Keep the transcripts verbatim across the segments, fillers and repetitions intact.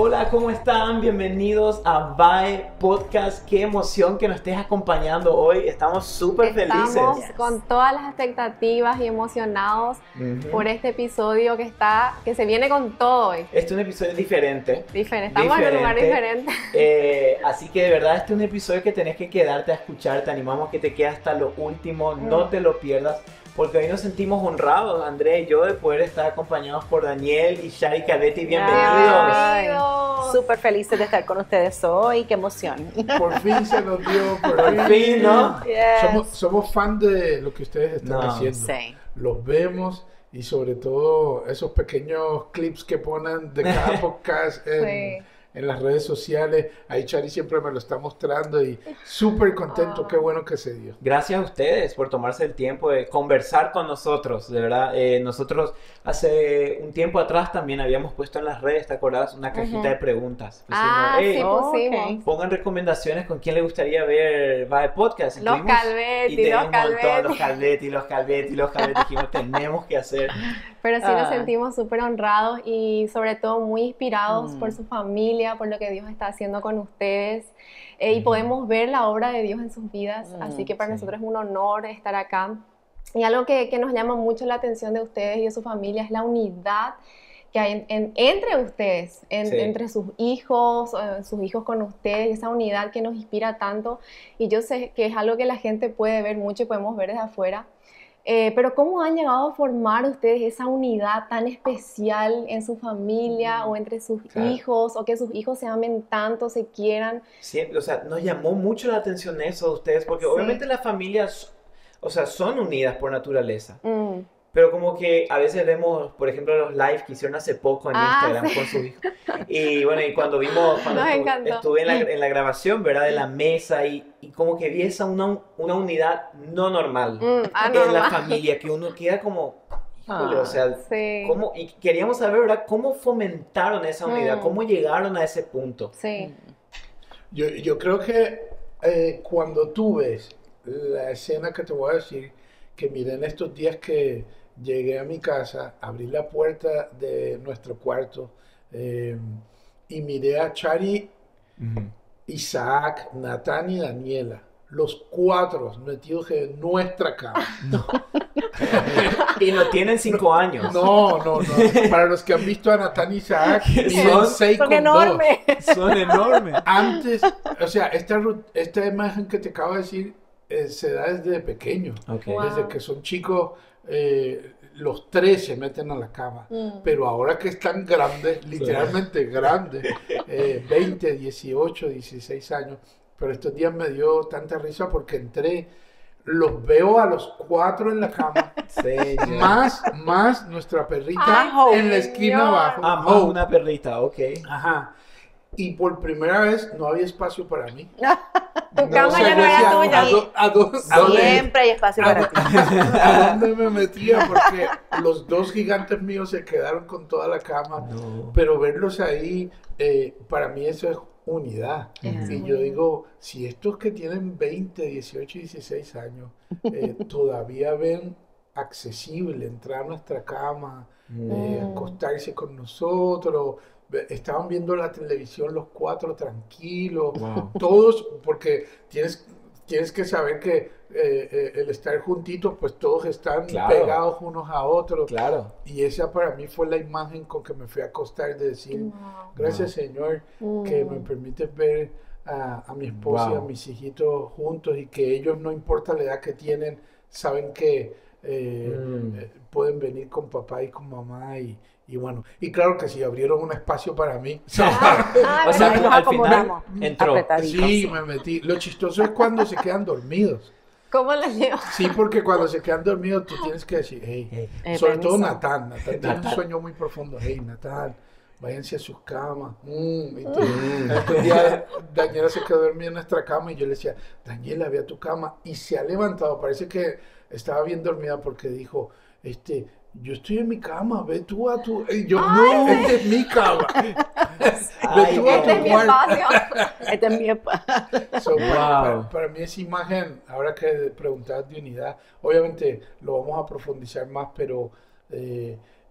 Hola, ¿cómo están? Bienvenidos a Vae Podcast. Qué emoción que nos estés acompañando hoy. Estamos súper felices. Estamos con todas las expectativas y emocionados uh-huh. por este episodio que está, que se viene con todo hoy. Este es un episodio diferente. Diferente, estamos diferente. en un lugar diferente. Eh, así que de verdad este es un episodio que tenés que quedarte a escuchar. Te animamos a que te quedes hasta lo último, uh-huh. no te lo pierdas. Porque hoy nos sentimos honrados, André y yo, de poder estar acompañados por Daniel y Shari Calvetti. Bienvenidos. Súper felices de estar con ustedes hoy, qué emoción. Por fin se nos dio, por, por fin, fin, ¿no? Yes. Somos, somos fan de lo que ustedes están no, haciendo. Sí. Los vemos y sobre todo esos pequeños clips que ponen de cada podcast en... Sí. en las redes sociales, ahí Shari siempre me lo está mostrando y súper contento, oh. qué bueno que se dio. Gracias a ustedes por tomarse el tiempo de conversar con nosotros, de verdad. Eh, nosotros hace un tiempo atrás también habíamos puesto en las redes, ¿te acordás? Una cajita uh-huh. de preguntas. Ah, hey, sí, oh, pusimos. Okay. Pongan recomendaciones con quién le gustaría ver Vae Podcast. Los Calvetti, los Calvetti. Los Calvetti, los Calvetti, los Calvetti, dijimos, tenemos que hacer. Pero sí ah. nos sentimos súper honrados y sobre todo muy inspirados mm. por su familia, por lo que Dios está haciendo con ustedes eh, mm. y podemos ver la obra de Dios en sus vidas, mm, así que para sí. nosotros es un honor estar acá. Y algo que, que nos llama mucho la atención de ustedes y de su familia es la unidad que hay en, en, entre ustedes, en, sí. entre sus hijos, eh, sus hijos con ustedes, esa unidad que nos inspira tanto y yo sé que es algo que la gente puede ver mucho y podemos ver desde afuera. Eh, pero ¿cómo han llegado a formar ustedes esa unidad tan especial en su familia o entre sus claro. hijos o que sus hijos se amen tanto, se quieran? Siempre, o sea, nos llamó mucho la atención eso de ustedes porque sí. obviamente las familias, o sea, son unidas por naturaleza. Mm. Pero como que a veces vemos, por ejemplo, los live que hicieron hace poco en ah, Instagram sí. con su hijo. Y bueno, y cuando vimos, cuando estuve, estuve en, la, en la grabación, ¿verdad? De la mesa y, y como que vi esa una, una unidad no normal mm, ah, en normal. la familia, que uno queda como, híjole, ah, o sea, sí. ¿cómo? Y queríamos saber, ¿verdad? ¿Cómo fomentaron esa unidad? Mm. ¿Cómo llegaron a ese punto? Sí. Yo, yo creo que eh, cuando tú ves la escena que te voy a decir, que miré en estos días que llegué a mi casa, abrí la puerta de nuestro cuarto eh, y miré a Shari, uh-huh. Isaac, Natán y Daniela, los cuatro metidos en nuestra cama. No. Y no tienen cinco no, años. No, no, no. Para los que han visto a Natán y Isaac, son seis con enormes. dos. Son enormes. Antes, o sea, esta, esta imagen que te acabo de decir eh, se da desde pequeño. Okay. Wow. Desde que son chicos, eh, los tres se meten a la cama. Mm. Pero ahora que están grandes, literalmente sí. grandes, eh, veinte, dieciocho, dieciséis años, pero estos días me dio tanta risa porque entré, los veo a los cuatro en la cama, sí, más, más nuestra perrita Ay, en la esquina señor. abajo. Ah, más una perrita, ok. Ajá. Y por primera vez no había espacio para mí. Tu cama no, o sea, ya no era tuya. A do, a do, Siempre hay espacio para ti. ¿A dónde me metía? Porque los dos gigantes míos se quedaron con toda la cama. No. Pero verlos ahí, eh, para mí eso es unidad. Uh-huh. Y yo digo, si estos que tienen veinte, dieciocho y dieciséis años eh, todavía ven accesible entrar a nuestra cama, uh-huh. eh, acostarse con nosotros, estaban viendo la televisión los cuatro tranquilos, wow. todos, porque tienes, tienes que saber que eh, eh, el estar juntitos, pues todos están claro. pegados unos a otros. Claro. Y esa para mí fue la imagen con que me fui a acostar, de decir, wow. gracias wow. Señor, mm. que me permites ver a, a mi esposa wow. y a mis hijitos juntos y que ellos, no importa la edad que tienen, saben que eh, mm. eh, pueden venir con papá y con mamá y Y bueno, y claro que sí, abrieron un espacio para mí. Ah, ah, o sea, bueno, al final entró. Sí, me metí. Lo chistoso es cuando se quedan dormidos. ¿Cómo les llevo? Sí, porque cuando se quedan dormidos tú tienes que decir, hey, hey. Eh, sobre permiso. todo Natán, Natán tiene un sueño muy profundo. Hey, Natán, váyanse a sus camas. Mm, y tú, mm. Este día Daniela se quedó dormida en nuestra cama y yo le decía, Daniela, ve a tu cama. Y se ha levantado, parece que estaba bien dormida porque dijo, este... yo estoy en mi cama, ve tú a tu... Y yo, ay, no, sí. Esta es mi cama. Ve tú a tu cuarto. Este es mi espacio. So, wow. para, para mí esa imagen, ahora que preguntas de unidad, obviamente lo vamos a profundizar más, pero eh,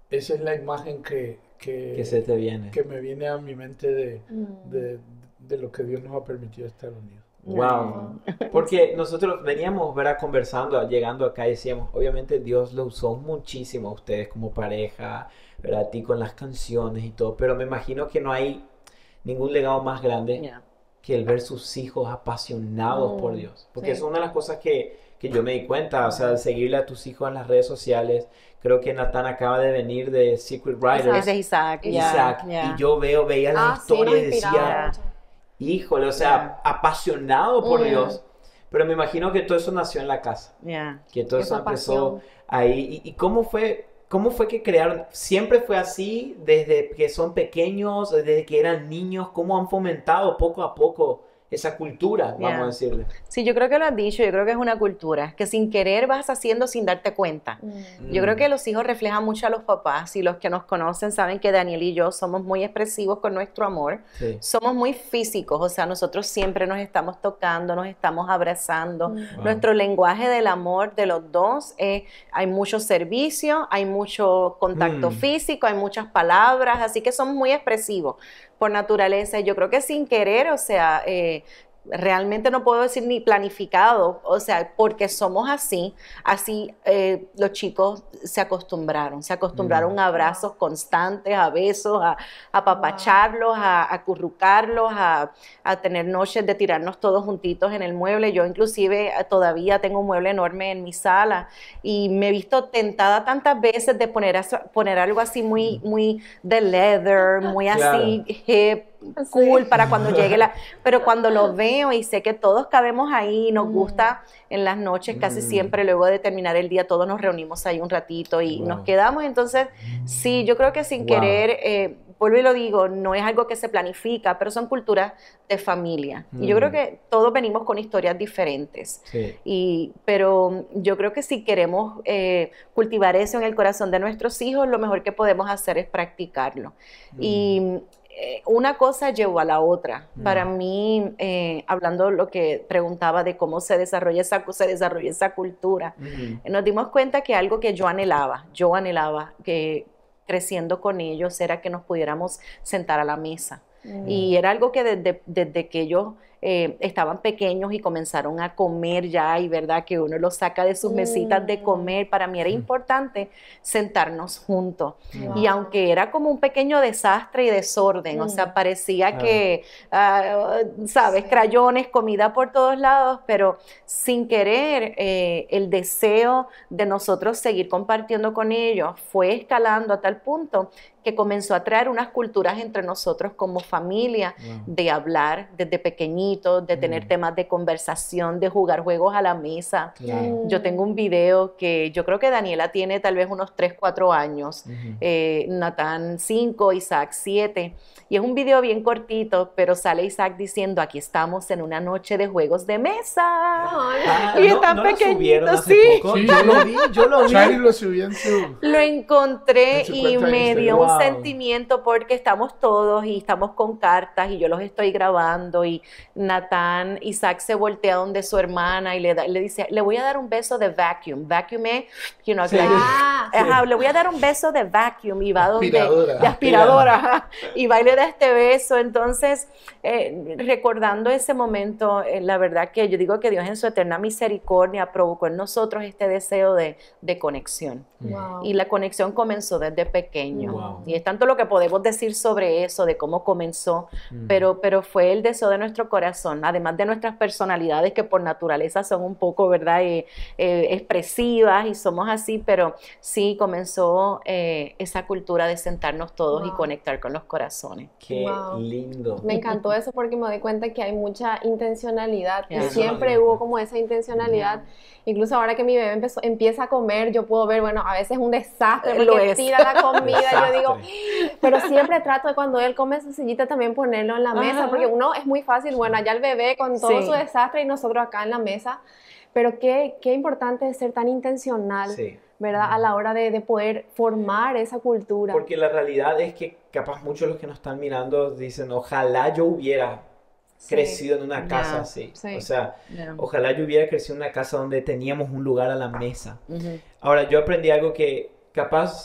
esa es la imagen que, que, que se te viene. Que me viene a mi mente de, Mm. de, de lo que Dios nos ha permitido estar unidos. Wow. Porque nosotros veníamos, ¿verdad? Conversando, llegando acá y decíamos, obviamente Dios lo usó muchísimo a ustedes como pareja, ¿verdad? A ti con las canciones y todo, pero me imagino que no hay ningún legado más grande Yeah. que el ver sus hijos apasionados Mm, por Dios. Porque sí. eso es una de las cosas que, que yo me di cuenta, o sea, al seguirle a tus hijos en las redes sociales. Creo que Natán acaba de venir de Secret Riders, Ese es Isaac. yeah, Isaac, yeah. y yo veo, veía la Ah, sí, nos historia y inspiraba decía, mucho. híjole, o sea, apasionado por Mm. Dios. Pero me imagino que todo eso nació en la casa, Yeah. que todo eso Esa empezó pasión. ahí. ¿Y, y cómo fue, cómo fue que crearon? ¿Siempre fue así desde que son pequeños, desde que eran niños? ¿Cómo han fomentado poco a poco esa cultura, vamos Yeah. a decirle? Sí, yo creo que lo has dicho, yo creo que es una cultura que sin querer vas haciendo sin darte cuenta. Mm. Yo creo que los hijos reflejan mucho a los papás y los que nos conocen saben que Daniel y yo somos muy expresivos con nuestro amor, Sí. somos muy físicos, o sea, nosotros siempre nos estamos tocando, nos estamos abrazando. Mm. Wow. Nuestro lenguaje del amor de los dos, eh, hay mucho servicio, hay mucho contacto Mm. físico, hay muchas palabras, así que somos muy expresivos por naturaleza. Y yo creo que sin querer, o sea, eh, realmente no puedo decir ni planificado, o sea, porque somos así, así eh, los chicos se acostumbraron, se acostumbraron Mm. a abrazos constantes, a besos, a, a apapacharlos, a, a acurrucarlos, a, a tener noches de tirarnos todos juntitos en el mueble. Yo inclusive eh, todavía tengo un mueble enorme en mi sala y me he visto tentada tantas veces de poner, as- poner algo así muy, muy de leather, muy así hip, cool para cuando llegue la... Pero cuando lo veo y sé que todos cabemos ahí y nos Mm. gusta en las noches, casi Mm. siempre luego de terminar el día, todos nos reunimos ahí un ratito y Wow. nos quedamos. Entonces, sí, yo creo que sin Wow. querer, eh, vuelvo y lo digo, no es algo que se planifica, pero son culturas de familia. Y yo Mm. creo que todos venimos con historias diferentes. Sí. Y, pero yo creo que si queremos eh, cultivar eso en el corazón de nuestros hijos, lo mejor que podemos hacer es practicarlo. Mm. Y eh, una cosa llevó a la otra. Mm. Para mí, eh, hablando lo que preguntaba de cómo se desarrolla esa, se desarrolla esa cultura, Mm. nos dimos cuenta que algo que yo anhelaba, yo anhelaba que creciendo con ellos era que nos pudiéramos sentar a la mesa. Mm. Y era algo que desde, desde que ellos eh, estaban pequeños y comenzaron a comer ya, y verdad que uno los saca de sus mesitas de Mm. comer, para mí era importante sentarnos juntos. Wow. Y aunque era como un pequeño desastre y desorden, o Mm. sea, parecía Claro. que, ah, sabes, Sí. crayones, comida por todos lados, pero sin querer, eh, el deseo de nosotros seguir compartiendo con ellos fue escalando a tal punto que comenzó a traer unas culturas entre nosotros como familia, Wow. de hablar desde pequeñitos, de tener Mm. temas de conversación, de jugar juegos a la mesa. Claro. Yo tengo un video que yo creo que Daniela tiene tal vez unos tres, cuatro años, Ujú. eh, Natán cinco, Isaac siete, y es un video bien cortito, pero sale Isaac diciendo, aquí estamos en una noche de juegos de mesa. Ay, Ah, Y ¿no- están no lo subieron pequeñitos, hace sí. poco? Sí, Yo yo lo lo- vi, yo lo vi. Charlie lo subió en su... Lo encontré En su y cuenta de me Instagram. dio un Wow. sentimiento porque estamos todos y estamos con cartas y yo los estoy grabando y Natán, Isaac se voltea donde su hermana y le, da- le dice, le voy a dar un beso de vacuum. Vacuum es, you know, Sí. like, Ah, ajá, le voy a dar un beso de vacuum y va donde, Aspiradora. de aspiradora, ajá, y va y le da este beso. Entonces, eh, recordando ese momento, eh, la verdad que yo digo que Dios en su eterna misericordia provocó en nosotros este deseo de, de conexión. wow. Y la conexión comenzó desde pequeño. Wow. Y es tanto lo que podemos decir sobre eso, de cómo comenzó, Mm. pero, pero fue el deseo de nuestro corazón, además de nuestras personalidades que por naturaleza son un poco, ¿verdad?, eh, eh, expresivas y somos así, pero sí comenzó eh, esa cultura de sentarnos todos y Wow. conectar con los corazones. Qué Wow. lindo. Me encantó eso porque me doy cuenta que hay mucha intencionalidad y Yeah. siempre hubo como esa intencionalidad. Incluso ahora que mi bebé empezó, empieza a comer, yo puedo ver, bueno, a veces es un desastre Lo porque es. tira la comida, yo digo, Desastre. pero siempre trato de cuando él come su sillita también ponerlo en la mesa, Ajá. porque uno es muy fácil, bueno, allá el bebé con todo Sí. su desastre y nosotros acá en la mesa, pero qué, qué importante es ser tan intencional, Sí. ¿verdad? A la hora de, de poder formar esa cultura. Porque la realidad es que capaz muchos de los que nos están mirando dicen, ojalá yo hubiera Sí. crecido en una Ya. casa así. Sí. O sea, Yeah. ojalá yo hubiera crecido en una casa donde teníamos un lugar a la mesa. Ujú. Ahora, yo aprendí algo que capaz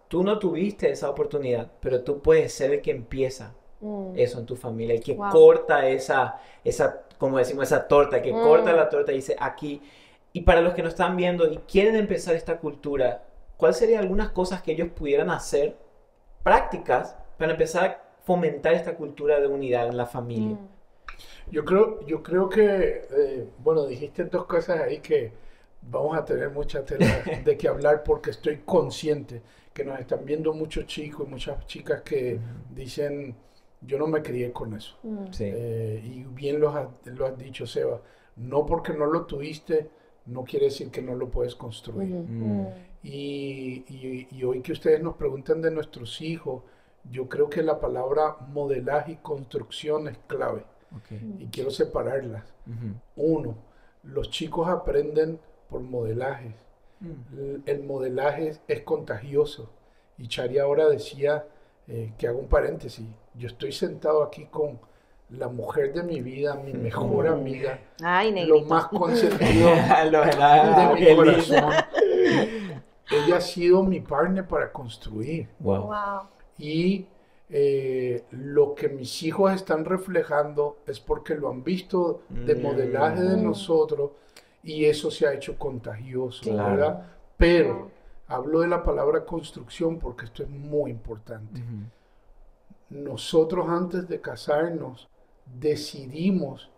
tú no tuviste esa oportunidad, pero tú puedes ser el que empieza mm. eso en tu familia, el que wow. corta esa, esa, como decimos, esa torta, que mm. corta la torta y dice aquí. Y para los que nos están viendo y quieren empezar esta cultura, ¿cuáles serían algunas cosas que ellos pudieran hacer, prácticas, para empezar a fomentar esta cultura de unidad en la familia? Mm. Yo creo, yo creo que, eh, bueno, dijiste dos cosas ahí que vamos a tener mucha tela de qué hablar, porque estoy consciente que nos están viendo muchos chicos y muchas chicas que uh-huh. dicen, yo no me crié con eso. Uh-huh. Sí. Eh, y bien lo has, lo has dicho, Seba, no porque no lo tuviste, no quiere decir que no lo puedes construir. Uh-huh. Y, y, y hoy que ustedes nos preguntan de nuestros hijos, yo creo que la palabra modelaje y construcción es clave. Okay. Y quiero separarlas. Uh-huh. Uno, los chicos aprenden por modelajes. Uh-huh. El modelaje es, es contagioso. Y Chari ahora decía, eh, que hago un paréntesis, yo estoy sentado aquí con la mujer de mi vida, mi mejor uh-huh. amiga, Ay, lo más consentido de mi corazón. Ella ha sido mi partner para construir. Wow. Wow. Y Eh, lo que mis hijos están reflejando es porque lo han visto de modelaje de nosotros y eso se ha hecho contagioso, claro. ¿verdad? Pero hablo de la palabra construcción porque esto es muy importante. Uh-huh. Nosotros antes de casarnos decidimos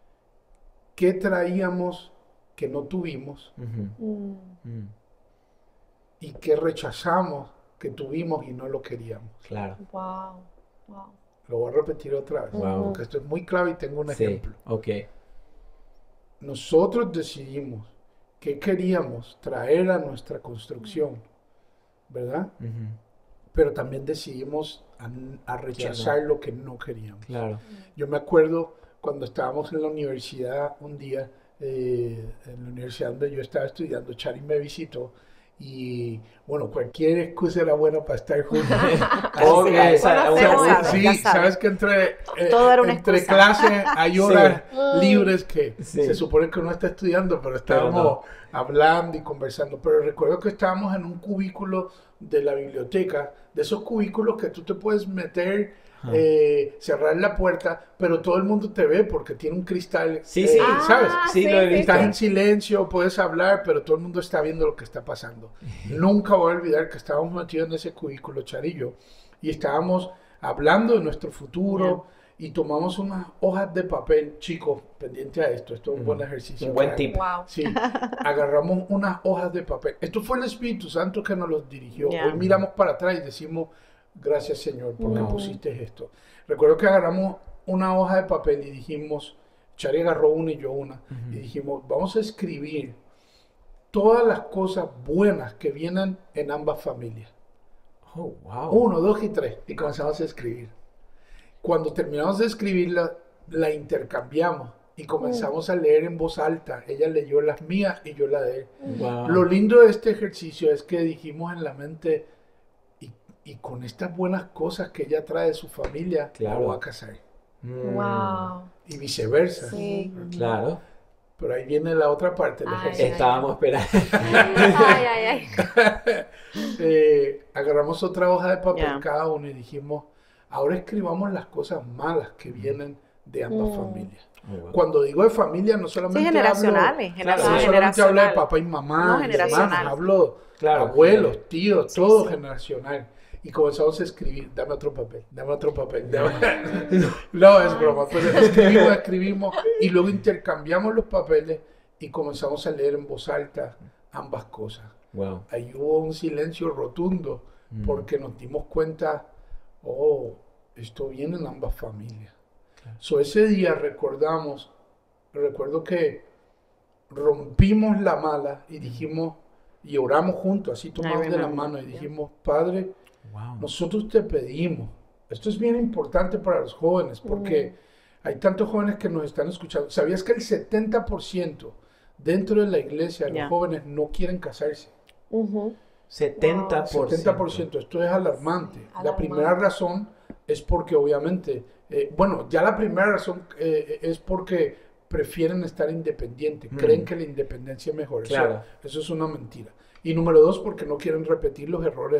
qué traíamos que no tuvimos uh-huh. uh-huh. y qué rechazamos que tuvimos y no lo queríamos. Claro. Wow. Wow. Lo voy a repetir otra vez, wow. porque esto es muy clave y tengo un sí. ejemplo. Okay. Nosotros decidimos qué queríamos traer a nuestra construcción, ¿verdad? Uh-huh. Pero también decidimos a, a rechazar claro. lo que no queríamos. Claro. Yo me acuerdo cuando estábamos en la universidad un día, eh, en la universidad donde yo estaba estudiando, Chari me visitó. Y bueno, cualquier excusa era buena para estar juntos. Okay, esa, esa, sí, ya sabes que entre, eh, entre clases hay horas sí. libres que sí. se supone que uno está estudiando, pero estábamos pero no. hablando y conversando. Pero recuerdo que estábamos en un cubículo de la biblioteca, de esos cubículos que tú te puedes meter, eh, cerrar la puerta, pero todo el mundo te ve porque tiene un cristal. Sí, sí, eh, ah, ¿sabes? Sí, lo he visto. Estás en silencio, puedes hablar, pero todo el mundo está viendo lo que está pasando. Nunca voy a olvidar que estábamos metidos en ese cubículo, Charillo, y estábamos hablando de nuestro futuro yeah. y tomamos unas hojas de papel. Chicos, pendiente a esto, esto es un mm. buen ejercicio. Un buen tip. Wow. Sí, agarramos unas hojas de papel. Esto fue el Espíritu Santo que nos los dirigió. Yeah. Hoy miramos para atrás y decimos, gracias Señor, porque no. pusiste esto. Recuerdo que agarramos una hoja de papel y dijimos, Chari agarró una y yo una, uh-huh. y dijimos, vamos a escribir todas las cosas buenas que vienen en ambas familias. Oh, wow. Uno, dos y tres. Y comenzamos a escribir. Cuando terminamos de escribirla, la intercambiamos y comenzamos uh. a leer en voz alta. Ella leyó las mías y yo la de él. Wow. Lo lindo de este ejercicio es que dijimos en la mente, y con estas buenas cosas que ella trae de su familia, claro. la voy a casar. Mm. Wow. Y viceversa. Sí. Claro. Pero ahí viene la otra parte. Ay, Estábamos ay. esperando. Ay, ay, ay. eh, agarramos otra hoja de papel yeah. cada uno y dijimos, ahora escribamos las cosas malas que vienen de ambas mm. familias. Oh, wow. Cuando digo de familia, no solamente sí, generacionales, hablo, generacionales, no solamente hablo de papá y mamá, no, y hermanos, hablo claro, abuelos, sí. tíos, sí, todo sí. generacional. Y comenzamos a escribir, dame otro papel, dame otro papel. Dame... no, es broma, pero escribimos, escribimos y luego intercambiamos los papeles y comenzamos a leer en voz alta ambas cosas. Wow. Ahí hubo un silencio rotundo mm. porque nos dimos cuenta, oh, esto viene en ambas familias. Claro. So, ese día recordamos, recuerdo que rompimos la mala y dijimos, y oramos juntos, así tomados de la mano y dijimos, Padre, wow. nosotros te pedimos, esto es bien importante para los jóvenes, porque mm. hay tantos jóvenes que nos están escuchando. ¿Sabías que el setenta por ciento dentro de la iglesia, yeah. los jóvenes no quieren casarse? Uh-huh. setenta por ciento. setenta por ciento, esto es alarmante. alarmante. La primera razón es porque obviamente, eh, bueno, ya la primera razón eh, es porque prefieren estar independientes, mm. creen que la independencia es mejor. Claro. Eso, eso es una mentira. Y número dos, porque no quieren repetir los errores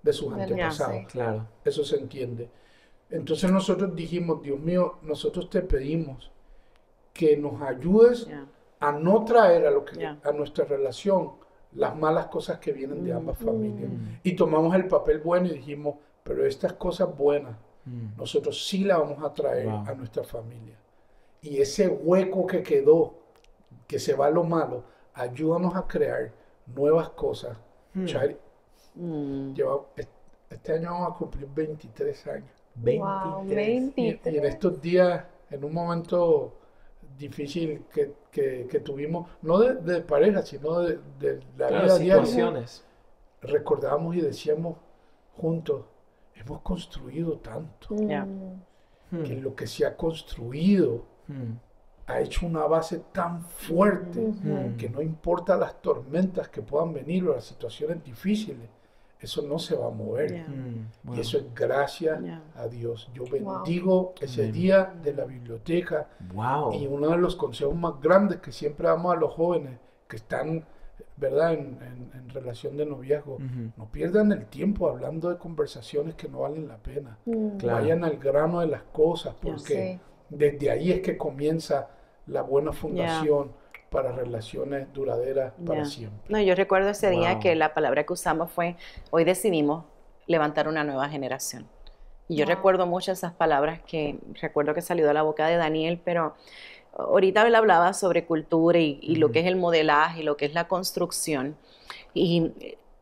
de sus antepasados. Sí. Claro. Eso se entiende. Entonces nosotros dijimos, Dios mío, nosotros te pedimos que nos ayudes Yeah. a no traer a, lo que, Yeah. a nuestra relación las malas cosas que vienen de ambas Mm. familias. Y tomamos el papel bueno y dijimos, pero estas cosas buenas, Mm. nosotros sí las vamos a traer Wow. a nuestra familia. Y ese hueco que quedó, que se va a lo malo, ayúdanos a crear nuevas cosas. Hmm. Chari, Mm. lleva- este año vamos a cumplir veintitrés años. Wow, veintitrés. Y, y en estos días, en un momento difícil que, que- que tuvimos, no de, de pareja, sino de, de la Claro, vida diaria, situaciones. recordábamos y decíamos juntos, hemos construido tanto, Yeah. Hmm. que lo que se ha construido Hmm. ha hecho una base tan fuerte Hmm. que no importa las tormentas que puedan venir o las situaciones difíciles, eso no se va a mover. Yeah. Hmm. Y Wow. eso es gracias Yeah. a Dios. Yo bendigo ese Amén. día de la biblioteca. Wow. Y uno de los consejos más grandes que siempre damos a los jóvenes que están, ¿verdad?, en, en- en relación de noviazgo, Ujú. no pierdan el tiempo hablando de conversaciones que no valen la pena. Mm. Claro. Vayan al grano de las cosas, Ya. porque Sí. desde ahí es que comienza la buena fundación para relaciones duraderas para Ya. siempre. No, yo recuerdo ese día Wow. que la palabra que usamos fue, hoy decidimos levantar una nueva generación. Y yo Wow. recuerdo mucho esas palabras que recuerdo que salió de la boca de Daniel, pero ahorita él hablaba sobre cultura y, y lo Ujú. que es el modelaje y lo que es la construcción. Y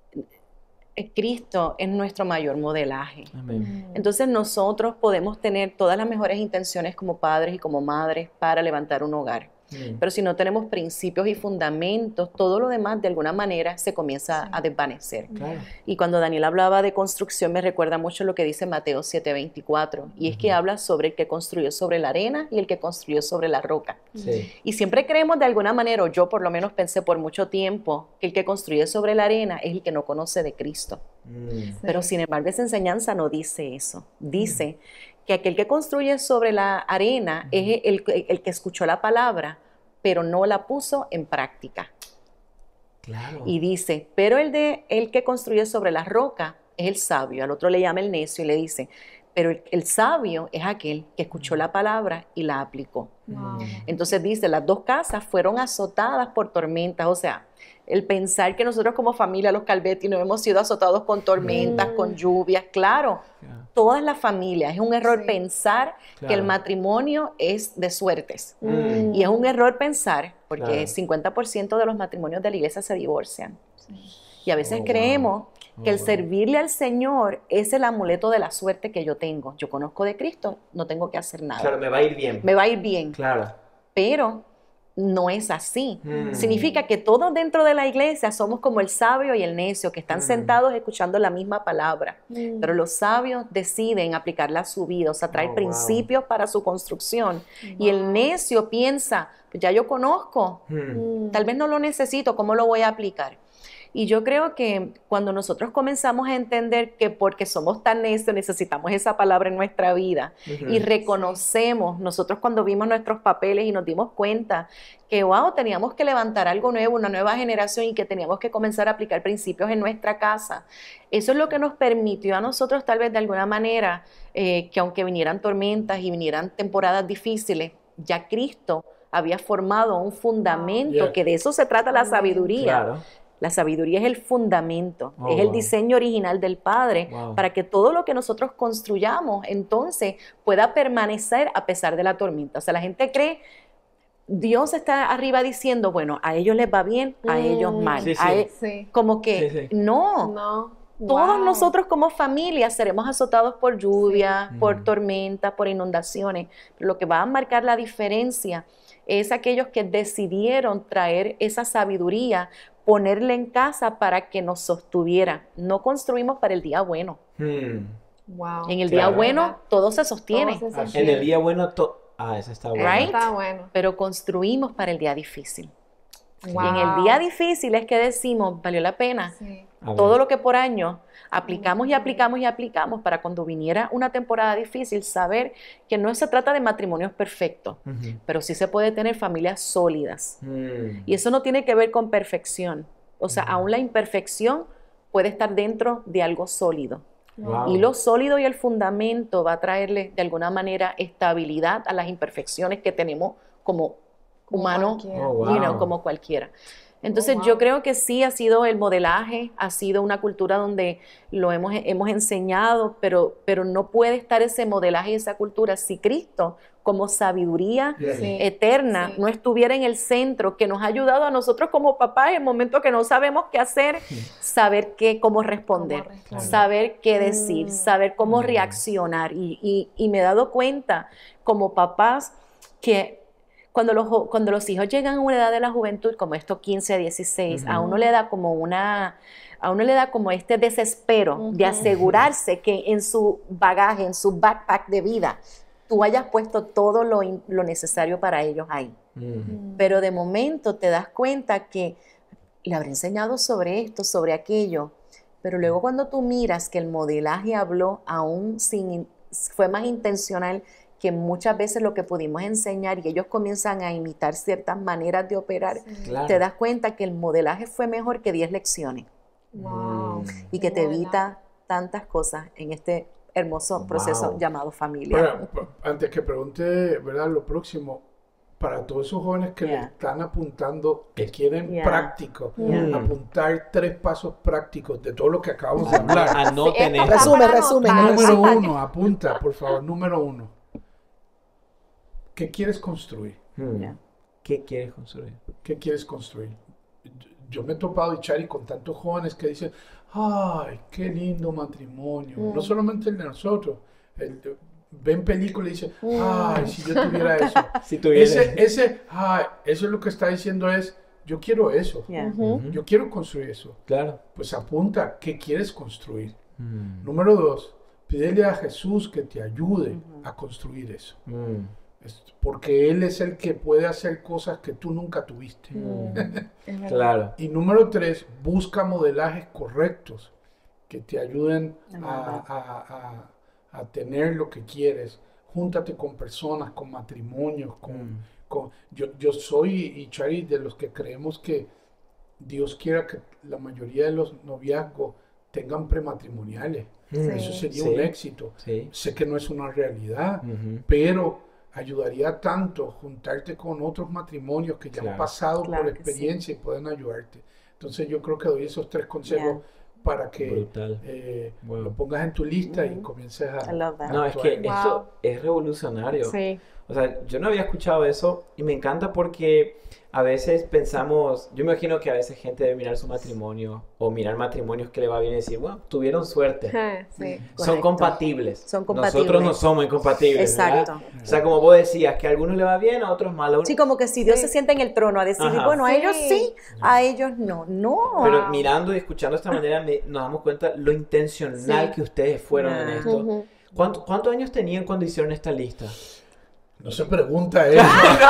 eh, Cristo es nuestro mayor modelaje. Amén. Mm. Entonces nosotros podemos tener todas las mejores intenciones como padres y como madres para levantar un hogar. Hmm. Pero si no tenemos principios y fundamentos, todo lo demás de alguna manera se comienza Sí. a desvanecer. Claro. Y cuando Daniel hablaba de construcción me recuerda mucho lo que dice Mateo siete veinticuatro, y es que Ujú. habla sobre el que construyó sobre la arena y el que construyó sobre la roca. Sí. Y siempre creemos de alguna manera, o yo por lo menos pensé por mucho tiempo, que el que construye sobre la arena es el que no conoce de Cristo. Hmm. Pero sin embargo esa enseñanza no dice eso. Dice que aquel que construye sobre la arena es el, el que escuchó la palabra, pero no la puso en práctica. Claro. Y dice, pero el, de, el que construye sobre la roca es el sabio. Al otro le llama el necio y le dice, pero el, el sabio es aquel que escuchó la palabra y la aplicó. Wow. Entonces dice, las dos casas fueron azotadas por tormentas, o sea, el pensar que nosotros como familia, los Calvetti, no hemos sido azotados con tormentas, Mm. con lluvias, claro, Yeah. todas las familias, es un error Sí. pensar que el Claro. matrimonio es de suertes. Mm. Y es un error pensar, porque Claro. el cincuenta por ciento de los matrimonios de la iglesia se divorcian. Y a veces Oh, wow. creemos Oh, que el wow. servirle al Señor es el amuleto de la suerte que yo tengo. Yo conozco de Cristo, no tengo que hacer nada. Claro, me va a ir bien. Me va a ir bien, Claro. pero no es así. Mm. Significa que todos dentro de la iglesia somos como el sabio y el necio, que están Mm. sentados escuchando la misma palabra. Mm. Pero los sabios deciden aplicarla a su vida, o sea, traer Oh, wow. principios para su construcción. Y el Wow. necio piensa, pues ya yo conozco, Hmm. Mm. tal vez no lo necesito, ¿cómo lo voy a aplicar? Y yo creo que cuando nosotros comenzamos a entender que porque somos tan necios necesitamos esa palabra en nuestra vida Ujú. y reconocemos, nosotros cuando vimos nuestros papeles y nos dimos cuenta que, wow, teníamos que levantar algo nuevo, una nueva generación y que teníamos que comenzar a aplicar principios en nuestra casa. Eso es lo que nos permitió a nosotros tal vez de alguna manera eh, que aunque vinieran tormentas y vinieran temporadas difíciles, ya Cristo había formado un fundamento, Yeah. que de eso se trata la Amén. sabiduría. Claro. La sabiduría es el fundamento, Oh, es el wow. diseño original del Padre Wow. para que todo lo que nosotros construyamos entonces pueda permanecer a pesar de la tormenta. O sea, la gente cree, Dios está arriba diciendo, bueno, a ellos les va bien, a Mm. ellos mal. Sí, sí. A e- Sí. Como que Sí, sí. no, No. todos Wow. nosotros como familia seremos azotados por lluvia, Sí. por Mm. tormentas, por inundaciones. Pero lo que va a marcar la diferencia es aquellos que decidieron traer esa sabiduría, ponerla en casa para que nos sostuviera. No construimos para el día bueno. Hmm. Wow. En el Claro. día bueno todo se sostiene, Todo se En sostiene. el día bueno, to- ah, esa está buena. Right? Está bueno. pero construimos para el día difícil. Wow. Y en el día difícil es que decimos, valió la pena. Sí. A ver. Todo lo que por año aplicamos y aplicamos y aplicamos para cuando viniera una temporada difícil, saber que no se trata de matrimonios perfectos, Ujú. pero sí se puede tener familias sólidas. Hmm. Y eso no tiene que ver con perfección. O sea, aún la imperfección puede estar dentro de algo sólido. Wow. Y lo sólido y el fundamento va a traerle de alguna manera estabilidad a las imperfecciones que tenemos como humanos, oh, wow. you know, como cualquiera. Entonces Oh, wow. yo creo que sí ha sido el modelaje, ha sido una cultura donde lo hemos, hemos enseñado, pero, pero no puede estar ese modelaje y esa cultura si Cristo como sabiduría Yeah. Sí. eterna Sí. no estuviera en el centro, que nos ha ayudado a nosotros como papás en el momento que no sabemos qué hacer, saber qué, cómo responder, Cómo responder. saber qué decir, Mm. saber cómo Mm. reaccionar. Y, y, y me he dado cuenta como papás que cuando los, jo- cuando los hijos llegan a una edad de la juventud, como estos quince a dieciséis, a uno le da como una, a uno le da como este desespero de Ujú. asegurarse que en su bagaje, en su backpack de vida, tú hayas puesto todo lo, in- lo necesario para ellos ahí. Mm. Pero de momento te das cuenta que le habré enseñado sobre esto, sobre aquello, pero luego cuando tú miras que el modelaje habló aún sin, fue más intencional que muchas veces lo que pudimos enseñar y ellos comienzan a imitar ciertas maneras de operar, Claro. te das cuenta que el modelaje fue mejor que diez lecciones Wow. Mm. y que te Modelaje. evita tantas cosas en este hermoso proceso Wow. llamado familia. Para- pa- antes que pregunte, ¿verdad? Lo próximo, para todos esos jóvenes que Yeah. le están apuntando, que Es- quieren Yeah. práctico, Yeah. apuntar tres pasos prácticos de todo lo que acabamos de hablar. Anoten Sí, esto esto. está Resume, para resume, anotar. Número Ajá. uno, apunta, por favor, número uno. ¿Qué quieres construir? Mm. Yeah. ¿Qué quieres construir? ¿Qué quieres construir? Yo me he topado, Ichari, con tantos jóvenes que dicen, ay, qué lindo matrimonio. Mm. No solamente el de nosotros. El, ven películas y dicen, ay, si yo tuviera eso. Si tuviera... Ese, ese, ay, eso es lo que está diciendo es, yo quiero eso. Yeah. Ujú. Ujú. Yo quiero construir eso. Claro. Pues apunta, ¿qué quieres construir? Mm. Número dos, pídele a Jesús que te ayude a construir eso. Mm. Es- Porque Él es el que puede hacer cosas que tú nunca tuviste. Mm. Es verdad. Claro. Y número tres, busca modelajes correctos que te ayuden a, Amén. a- a- a tener lo que quieres. Júntate con personas, con matrimonios, con... Mm. con- yo, yo soy, y Chari, de los que creemos que Dios quiera que la mayoría de los noviazgos tengan prematrimoniales. Mm. Eso sería Sí. un éxito. Sí. Sé que no es una realidad, Ujú. pero ayudaría tanto juntarte con otros matrimonios que ya Claro. han pasado Claro por que experiencia y pueden ayudarte. Entonces yo creo que doy esos tres consejos para que Brutal. eh, Wow. lo pongas en tu lista y Ujú. comiences a... I love that. No, es actuar. que Wow. eso es revolucionario. Sí. O sea, yo no había escuchado eso y me encanta porque a veces pensamos, yo me imagino que a veces gente debe mirar su matrimonio o mirar matrimonios que le va bien y decir, bueno, tuvieron suerte. Ajá, sí. Son Correcto. compatibles. Son Nosotros compatibles. no somos incompatibles. ¿verdad? Exacto. O sea, como vos decías, que a algunos le va bien, a otros mal. a un- Sí, como que si Dios Sí. se sienta en el trono a decir, Ajá. bueno, a Sí. ellos sí, a ellos no. No. Pero Wow. mirando y escuchando de esta manera me- nos damos cuenta lo intencional Sí. que ustedes fueron en Ah. esto. Ujú. ¿Cuánto- ¿Cuántos años tenían cuando hicieron esta lista? No se pregunta eso.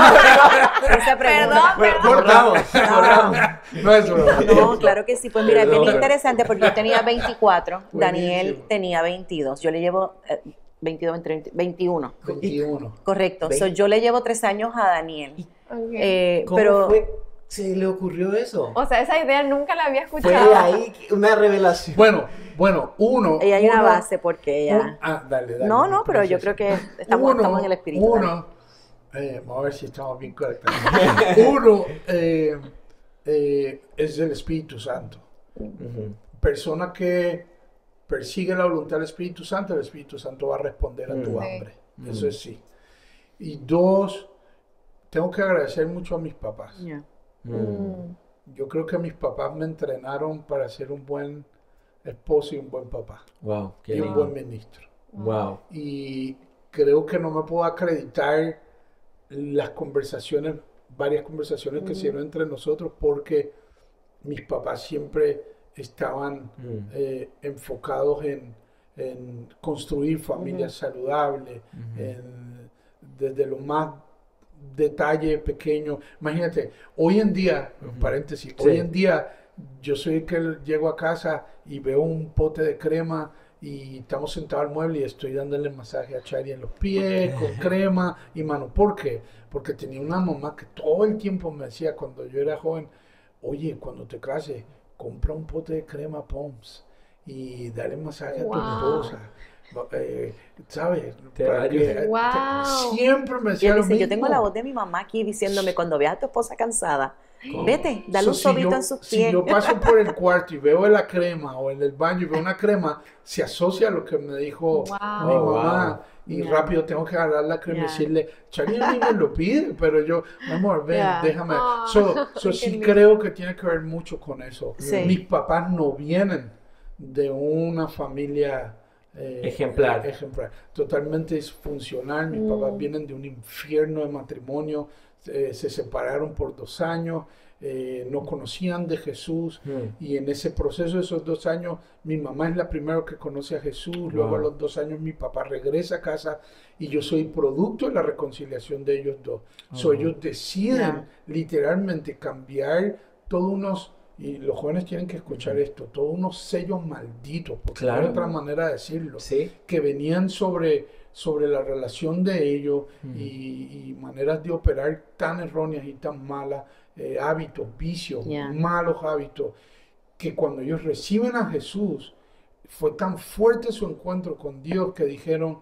Esa pregunta. Bueno, borramos, borramos. No es broma. No, claro que sí. Pues mira, es bien Perdón. interesante porque yo tenía veinticuatro, Daniel Buenísimo. tenía veintidós. Yo le llevo eh, veintidós, veinte, veintiuno. veintiuno. Correcto. Ve- So, yo le llevo tres años a Daniel. Ok. Eh, ¿Cómo pero fue? ¿Se le ocurrió eso? O sea, esa idea nunca la había Fue escuchado. ahí que- una revelación. Bueno, bueno, uno... ella hay una uno- base porque ella... un- ah, dale, dale. No, no, pero yo Princesa. creo que estamos, Uno- estamos en el espíritu. dale. Uno, eh, vamos a ver si estamos bien correctos. Uno eh, eh, es el Espíritu Santo. Ujú. Persona que persigue la voluntad del Espíritu Santo, el Espíritu Santo va a responder a tu Mm. hambre. Sí. Eso es sí. Y dos, tengo que agradecer mucho a mis papás. Yeah. Mm. Mm. Yo creo que mis papás me entrenaron para ser un buen esposo y un buen papá. Wow, qué Y un lindo. buen ministro. Wow. Y creo que no me puedo acreditar las conversaciones, varias conversaciones que se dieron entre nosotros porque mis papás siempre estaban Mm. eh, enfocados en, en construir familias saludables, Ujú. en- desde lo más detalle pequeño. Imagínate, hoy en día, Ujú. paréntesis, Sí. hoy en día yo soy el que llego a casa y veo un pote de crema y estamos sentados al mueble y estoy dándole masaje a Chari en los pies con crema y mano. ¿Por qué? Porque tenía una mamá que todo el tiempo me decía cuando yo era joven, oye, cuando te cases, compra un pote de crema Pond's y dale masaje wow. a tu esposa. Eh, ¿Sabes? Te Para que, wow. te, siempre me decía Yo, lo dice, mismo. yo tengo la voz de mi mamá aquí diciéndome, cuando veas a tu esposa cansada, ¿Cómo? vete, dale So, un si sobito yo- en sus Si pies. yo paso por el cuarto y veo la crema o en el baño y veo una crema, se asocia a lo que me dijo Wow. mi Oh, mamá. wow. Y Yeah. rápido tengo que agarrar la crema Yeah. y decirle, Charlie a mí me lo pide, pero yo, mi amor, ven, Yeah. déjame. Oh, So, so qué sí lindo. creo que tiene que ver mucho con eso. Sí. Mis papás no vienen de una familia eh, Ejemplar. eh, ejemplar, totalmente disfuncional. Mis Mm. papás vienen de un infierno de matrimonio, eh, se separaron por dos años, eh, no conocían de Jesús. Mm. Y en ese proceso de esos dos años, mi mamá es la primera que conoce a Jesús. Luego Wow. a los dos años mi papá regresa a casa y yo soy producto de la reconciliación de ellos dos. So, Oh. ellos deciden Yeah. literalmente cambiar todos unos, y los jóvenes tienen que escuchar esto, todos unos sellos malditos, porque no hay Claro. otra manera de decirlo, Sí. que venían sobre, sobre la relación de ellos Mm. y, y maneras de operar tan erróneas y tan malas, eh, hábitos, vicios, Yeah. malos hábitos, que cuando ellos reciben a Jesús, fue tan fuerte su encuentro con Dios que dijeron,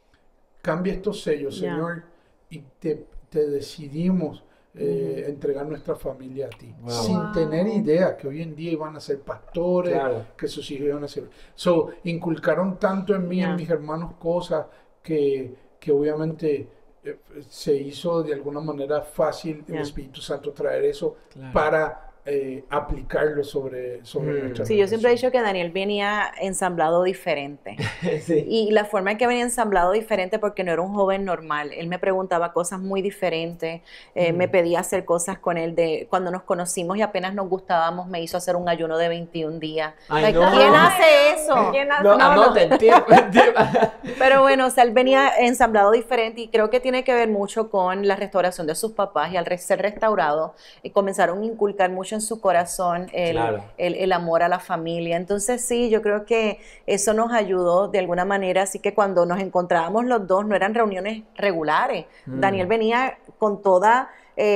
cambia estos sellos, Yeah. Señor, y te, te decidimos eh, entregar nuestra familia a ti, Wow. sin Wow. tener idea que hoy en día iban a ser pastores, Claro. que sus hijos iban a ser. So, inculcaron tanto en mí, Yeah. en mis hermanos, cosas que, que obviamente eh, se hizo de alguna manera fácil el Yeah. Espíritu Santo traer eso Claro. para eh, aplicarlo sobre, sobre Mm. nuestra Sí, yo siempre he relación. dicho que Daniel venía ensamblado diferente. Sí. Y la forma en que venía ensamblado diferente porque no era un joven normal. Él me preguntaba cosas muy diferentes, eh, Mm. me pedía hacer cosas con él. De cuando nos conocimos y apenas nos gustábamos, me hizo hacer un ayuno de veintiún días. Ay, Like, no. ¿quién hace eso? ¿Quién hace- No, No, no. anoten, tip, tip. Pero bueno, o sea, él venía ensamblado diferente y creo que tiene que ver mucho con la restauración de sus papás y al re- ser restaurado, eh, comenzaron a inculcar mucho en su corazón el, Claro. el, el amor a la familia. Entonces sí, yo creo que eso nos ayudó de alguna manera, así que cuando nos encontrábamos los dos no eran reuniones regulares. Mm. Daniel venía con toda...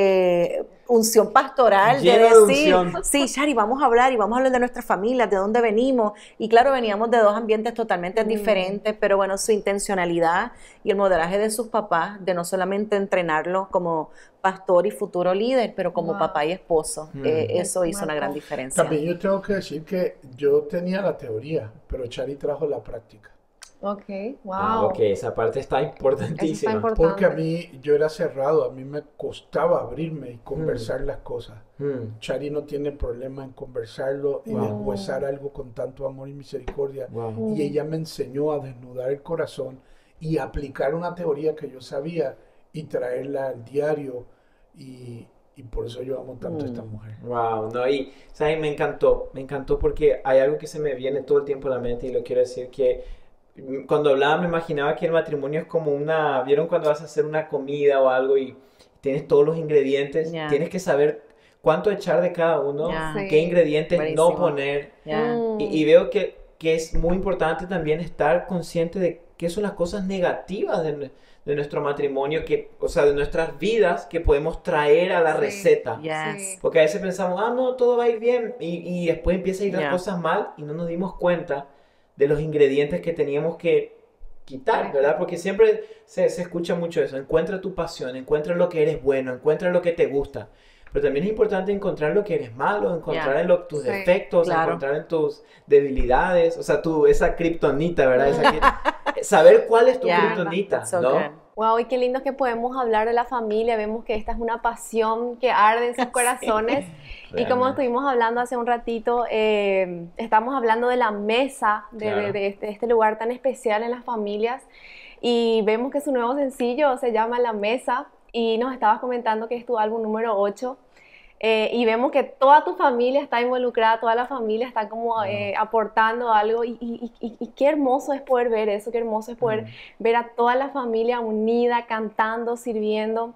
eh, unción pastoral Lleno de de decir, unción. sí, Shari, vamos a hablar y vamos a hablar de nuestra familia, de dónde venimos. Y claro, veníamos de dos ambientes totalmente Mm. diferentes, pero bueno, su intencionalidad y el modelaje de sus papás, de no solamente entrenarlo como pastor y futuro líder, pero como Wow. papá y esposo, Mm. eh, eso hizo una Marcó. gran diferencia. También yo tengo que decir que yo tenía la teoría, pero Chari trajo la práctica. Ok, wow. Ah, ok, esa parte está Eso está importantísima. importante. Porque a mí, yo era cerrado, a mí me costaba abrirme y conversar las cosas. Mm. Chari no tiene problema en conversarlo y Wow. deshuesar algo con tanto amor y misericordia. Wow. Y ella me enseñó a desnudar el corazón y aplicar una teoría que yo sabía y traerla al diario. Y, y por eso yo amo tanto a esta Mm. mujer. Wow, no, y ¿sabes? Me encantó, me encantó porque hay algo que se me viene todo el tiempo a la mente y lo quiero decir que mm, cuando hablaba me imaginaba que el matrimonio es como una, ¿vieron cuando vas a hacer una comida o algo y tienes todos los ingredientes? Ya. Tienes que saber cuánto echar de cada uno, Ya. Sí. qué ingredientes no Buenísimo. poner. Ya. Mm. Y, y veo que, que es muy importante también estar consciente de qué son las cosas negativas de, de nuestro matrimonio, que, o sea, de nuestras vidas que podemos traer a la Sí. receta. Yes. Sí. Porque a veces pensamos, ah, no, todo va a ir bien. Y, y después empieza a ir las Ya. cosas mal y no nos dimos cuenta de los ingredientes que teníamos que quitar, ¿verdad? Porque siempre se, se escucha mucho eso. Encuentra tu pasión, encuentra lo que eres bueno, encuentra lo que te gusta. Pero también es importante encontrar lo que eres malo, encontrar Ya. en lo- tus Sí, defectos, claro. encontrar en tus debilidades, o sea, tu, esa kriptonita, ¿verdad? Esa que- saber cuál es tu Ya. kriptonita, So ¿no? good. Wow, y qué lindo que podemos hablar de la familia. Vemos que esta es una pasión que arde en sus corazones. Y como Realmente. estuvimos hablando hace un ratito, eh, estamos hablando de la mesa, de, Claro. de- de este, este lugar tan especial en las familias. Y vemos que su nuevo sencillo se llama La Mesa. Y nos estabas comentando que es tu álbum número ocho. Eh, y vemos que toda tu familia está involucrada, toda la familia está como eh, aportando algo. Y, y- y- y qué hermoso es poder ver eso, qué hermoso es poder Mm. ver a toda la familia unida, cantando, sirviendo.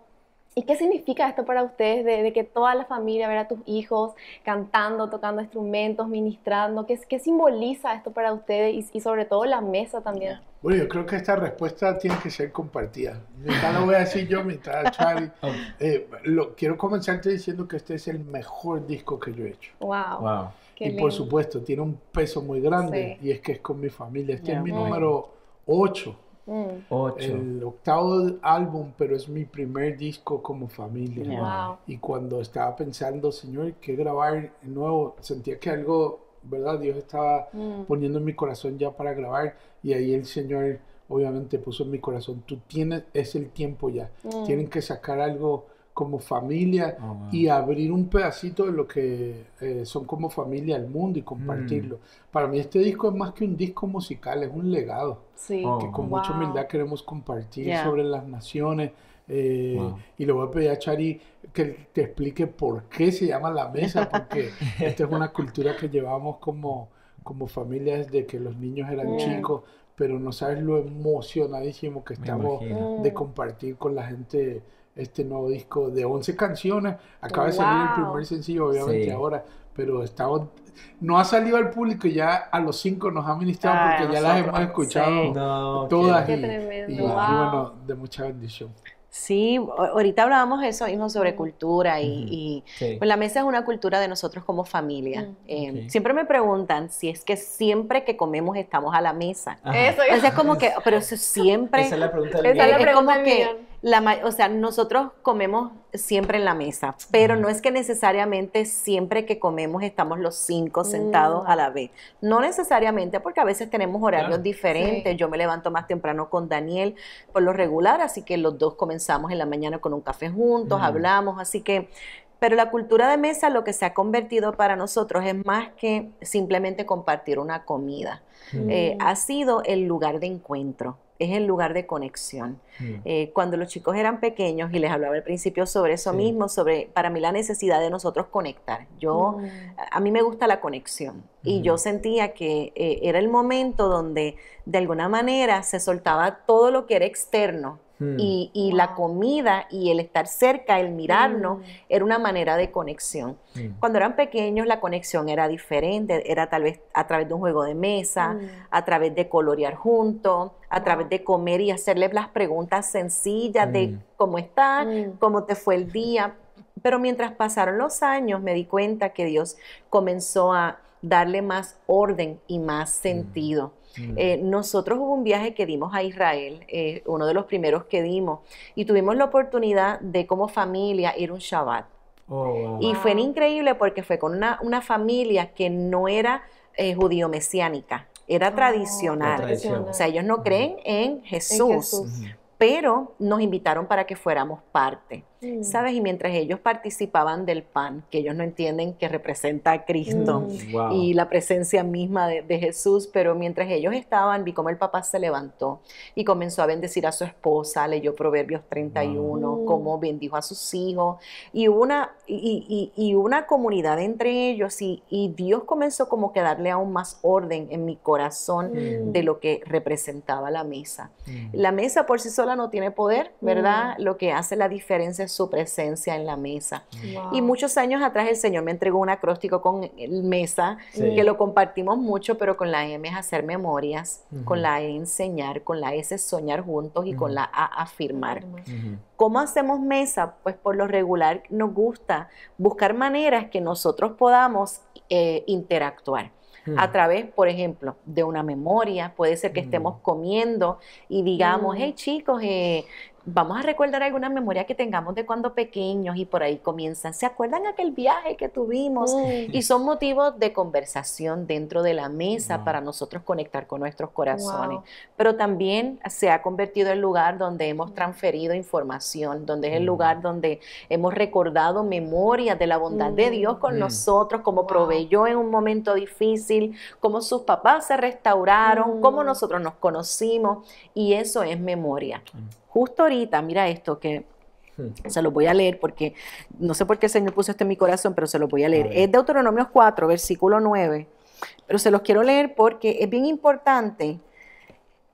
¿Y qué significa esto para ustedes de, de que toda la familia, ver a tus hijos cantando, tocando instrumentos, ministrando? ¿Qué, qué simboliza esto para ustedes y, y sobre todo la mesa también? Bueno, yo creo que esta respuesta tiene que ser compartida. Mitad lo voy a decir yo, mitad Charlie. Eh, lo, quiero comenzarte diciendo que este es el mejor disco que yo he hecho. Wow. Wow. Qué y lindo. por supuesto, tiene un peso muy grande, Sí. y es que es con mi familia. Este Yeah. es mi Mm. número ocho. Mm. Ocho. El octavo álbum, pero es mi primer disco como familia. Yeah. Wow. Y cuando estaba pensando, Señor, ¿qué grabar de nuevo? Sentía que algo, ¿verdad? Dios estaba Mm. poniendo en mi corazón ya para grabar, y ahí el Señor obviamente puso en mi corazón, tú tienes, es el tiempo ya. Mm. Tienen que sacar algo como familia Oh, wow. y abrir un pedacito de lo que eh, son como familia al mundo y compartirlo. Para mí este disco es más que un disco musical, es un legado Sí. Oh. que con Wow. mucha humildad queremos compartir Yeah. sobre las naciones. eh, Wow. Y le voy a pedir a Chari que te explique por qué se llama La Mesa, porque esta es una cultura que llevamos como, como familia desde que los niños eran Mm. chicos, pero no sabes lo emocionadísimo que Me estamos imagino. Mm. de compartir con la gente este nuevo disco de once canciones. Acaba de salir el Wow. primer sencillo, obviamente, Sí. ahora, pero estamos, no ha salido al público y ya a los cinco nos ha ministrado Ah, porque ya las nosotros, hemos escuchado sí. No, todas Qué y, tremendo, y- y wow. bueno, de mucha bendición. Sí, o- ahorita hablábamos eso mismo sobre cultura y, Ujú. y, Sí. pues la mesa es una cultura de nosotros como familia. Mm. Eh, Ok. Siempre me preguntan si es que siempre que comemos estamos a la mesa. Ajá. Eso O sea, es como que, pero eso siempre... Esa es la pregunta del Esa es la millón. es como pregunta del que millón. la, ma- o sea, nosotros comemos siempre en la mesa, pero Ujú. no es que necesariamente siempre que comemos estamos los cinco Mm. sentados a la vez. No necesariamente, porque a veces tenemos horarios Claro. diferentes. Sí. Yo me levanto más temprano con Daniel por lo regular, así que los dos comenzamos en la mañana con un café juntos, Mm. hablamos, así que... Pero la cultura de mesa lo que se ha convertido para nosotros es más que simplemente compartir una comida. Mm. Eh, ha sido el lugar de encuentro, es el lugar de conexión. Mm. Eh, cuando los chicos eran pequeños, y les hablaba al principio sobre eso Sí. mismo, sobre para mí la necesidad de nosotros conectar. Yo, Mm. a mí me gusta la conexión, y Ujú. yo sentía que eh, era el momento donde de alguna manera se soltaba todo lo que era externo. Mm. Y, y Wow. la comida y el estar cerca, el mirarnos, Mm. era una manera de conexión. Mm. Cuando eran pequeños la conexión era diferente, era tal vez a través de un juego de mesa, Mm. a través de colorear juntos, a Wow. través de comer y hacerle las preguntas sencillas de Mm. cómo estás, Mm. cómo te fue el día. Pero mientras pasaron los años me di cuenta que Dios comenzó a darle más orden y más sentido. Mm. Eh, nosotros hubo un viaje que dimos a Israel, eh, uno de los primeros que dimos, y tuvimos la oportunidad de como familia ir un Shabbat. Oh, wow. Y Wow. fue increíble porque fue con una, una familia que no era eh, judío-mesiánica, era Oh, tradicional. tradición. O sea, ellos no creen en En Jesús, Jesús. Ujú. pero nos invitaron para que fuéramos parte. Mm. ¿Sabes? Y mientras ellos participaban del pan, que ellos no entienden que representa a Cristo Mm. Wow. y la presencia misma de, de Jesús, pero mientras ellos estaban, vi cómo el papá se levantó y comenzó a bendecir a su esposa, leyó Proverbios treinta y uno, Wow. cómo bendijo a sus hijos, y hubo una, y, y- y una comunidad entre ellos, y, y Dios comenzó como que a darle aún más orden en mi corazón Mm. de lo que representaba la mesa. Mm. La mesa por sí sola no tiene poder, ¿verdad? Lo que hace la diferencia es su presencia en la mesa. Wow. Y muchos años atrás el Señor me entregó un acróstico con el mesa, Sí. que lo compartimos mucho, pero con la M es hacer memorias, Ujú. con la E enseñar, con la S es soñar juntos, y con Ujú. la A afirmar. Ujú. ¿Cómo hacemos mesa? Pues por lo regular nos gusta buscar maneras que nosotros podamos eh, interactuar. Mm. A través, por ejemplo, de una memoria. Puede ser que Mm. estemos comiendo y digamos, Mm. hey chicos, eh, vamos a recordar alguna memoria que tengamos de cuando pequeños, y por ahí comienzan, ¿se acuerdan aquel viaje que tuvimos? Mm. Y son motivos de conversación dentro de la mesa Wow. para nosotros conectar con nuestros corazones. Wow. Pero también se ha convertido en el lugar donde hemos transferido información, donde es el Mm. lugar donde hemos recordado memorias de la bondad de Dios con Mm. nosotros, cómo Wow. proveyó en un momento difícil, cómo sus papás se restauraron, Mm. cómo nosotros nos conocimos, y eso es memoria. Mm. Justo ahorita, mira esto que Mm. se los voy a leer porque no sé por qué el Señor puso esto en mi corazón, pero se los voy a leer. A ver. Es Deuteronomios cuatro, versículo nueve, pero se los quiero leer porque es bien importante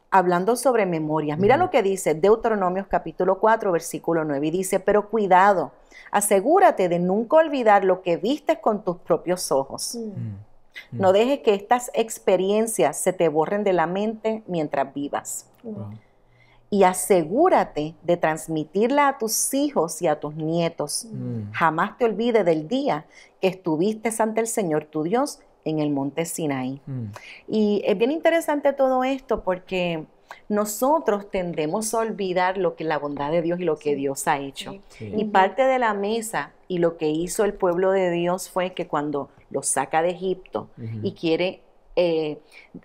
hablando sobre memorias. Mira uh-huh. lo que dice Deuteronomios capítulo cuatro, versículo nueve, y dice, pero cuidado, asegúrate de nunca olvidar lo que viste con tus propios ojos. Uh-huh. No dejes que estas experiencias se te borren de la mente mientras vivas. Uh-huh. Y asegúrate de transmitirla a tus hijos y a tus nietos. Uh-huh. Jamás te olvides del día que estuviste ante el Señor tu Dios en el monte Sinaí. Uh-huh. Y es bien interesante todo esto porque nosotros tendemos a olvidar lo que la bondad de Dios y lo que Dios ha hecho. Sí. Y parte de la mesa y lo que hizo el pueblo de Dios fue que cuando los saca de Egipto uh-huh. y quiere eh,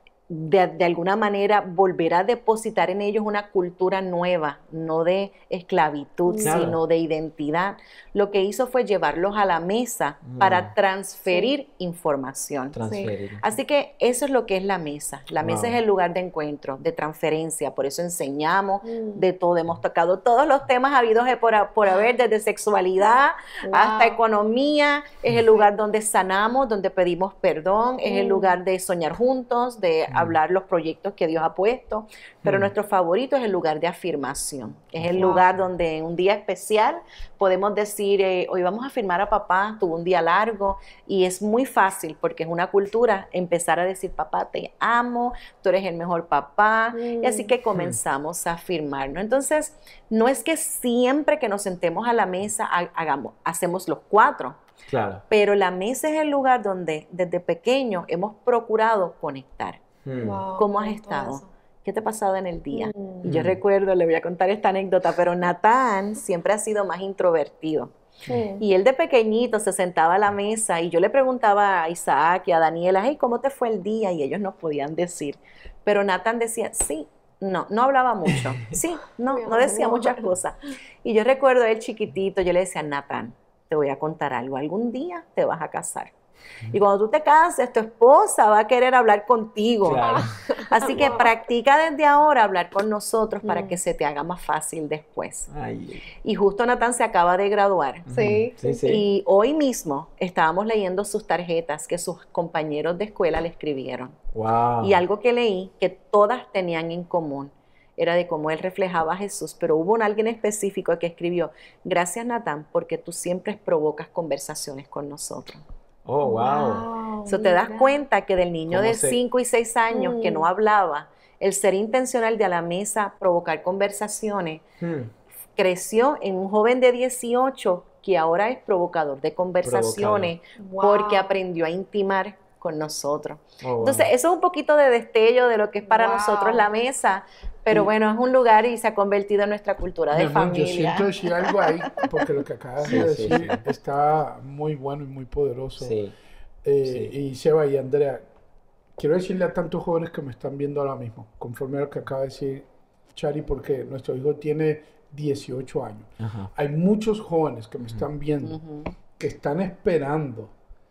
de, de alguna manera volver a depositar en ellos una cultura nueva, no de esclavitud, claro. sino de identidad, lo que hizo fue llevarlos a la mesa mm. para transferir sí. información. Transferir. Sí. Así que eso es lo que es la mesa. La wow. mesa es el lugar de encuentro, de transferencia, por eso enseñamos mm. de todo, hemos tocado todos los temas habidos por, por haber, desde sexualidad wow. hasta economía, es el lugar donde sanamos, donde pedimos perdón, mm. es el lugar de soñar juntos, de mm. hablar los proyectos que Dios ha puesto, pero mm. nuestro favorito es el lugar de afirmación, es el wow. lugar donde en un día especial podemos decir, eh, hoy vamos a afirmar a papá, tuvo un día largo, y es muy fácil, porque es una cultura, empezar a decir, papá, te amo, tú eres el mejor papá, mm. y así que comenzamos mm. a afirmarnos. Entonces, no es que siempre que nos sentemos a la mesa, hagamos, hacemos los cuatro, claro. pero la mesa es el lugar donde desde pequeño hemos procurado conectar. Mm. Wow, ¿cómo has estado? Eso. ¿Qué te ha pasado en el día? Mm. Y yo recuerdo, le voy a contar esta anécdota, pero Natán siempre ha sido más introvertido. Sí. Y él de pequeñito se sentaba a la mesa y yo le preguntaba a Isaac y a Daniela, hey, ¿cómo te fue el día? Y ellos no podían decir. Pero Natán decía, sí, no, no hablaba mucho. Sí, no, no decía muchas cosas. Y yo recuerdo a él chiquitito, yo le decía, Natán, te voy a contar algo, algún día te vas a casar. Y cuando tú te cases, tu esposa va a querer hablar contigo. Claro. Así que wow. practica desde ahora hablar con nosotros para mm. que se te haga más fácil después. Ay. Y justo Natán se acaba de graduar. Sí. Sí, sí. Y hoy mismo estábamos leyendo sus tarjetas que sus compañeros de escuela le escribieron. Wow. Y algo que leí que todas tenían en común era de cómo él reflejaba a Jesús, pero hubo un alguien específico que escribió, gracias Natán, porque tú siempre provocas conversaciones con nosotros. Oh, wow. wow so, te das cuenta que del niño de cinco y seis años mm. que no hablaba, el ser intencional de a la mesa provocar conversaciones, mm. creció en un joven de dieciocho que ahora es provocador de conversaciones wow. porque aprendió a intimar con nosotros. Oh, wow. Entonces, eso es un poquito de destello de lo que es para wow. nosotros la mesa, pero sí. bueno, es un lugar y se ha convertido en nuestra cultura de no, familia. No, yo siento decir algo ahí, porque lo que acabas sí, de decir sí, sí. está muy bueno y muy poderoso. Sí. Eh, sí. Y Seba y Andrea, quiero decirle a tantos jóvenes que me están viendo ahora mismo, conforme a lo que acaba de decir Chari, porque nuestro hijo tiene dieciocho años. Ajá. Hay muchos jóvenes que me están viendo, uh-huh. que están esperando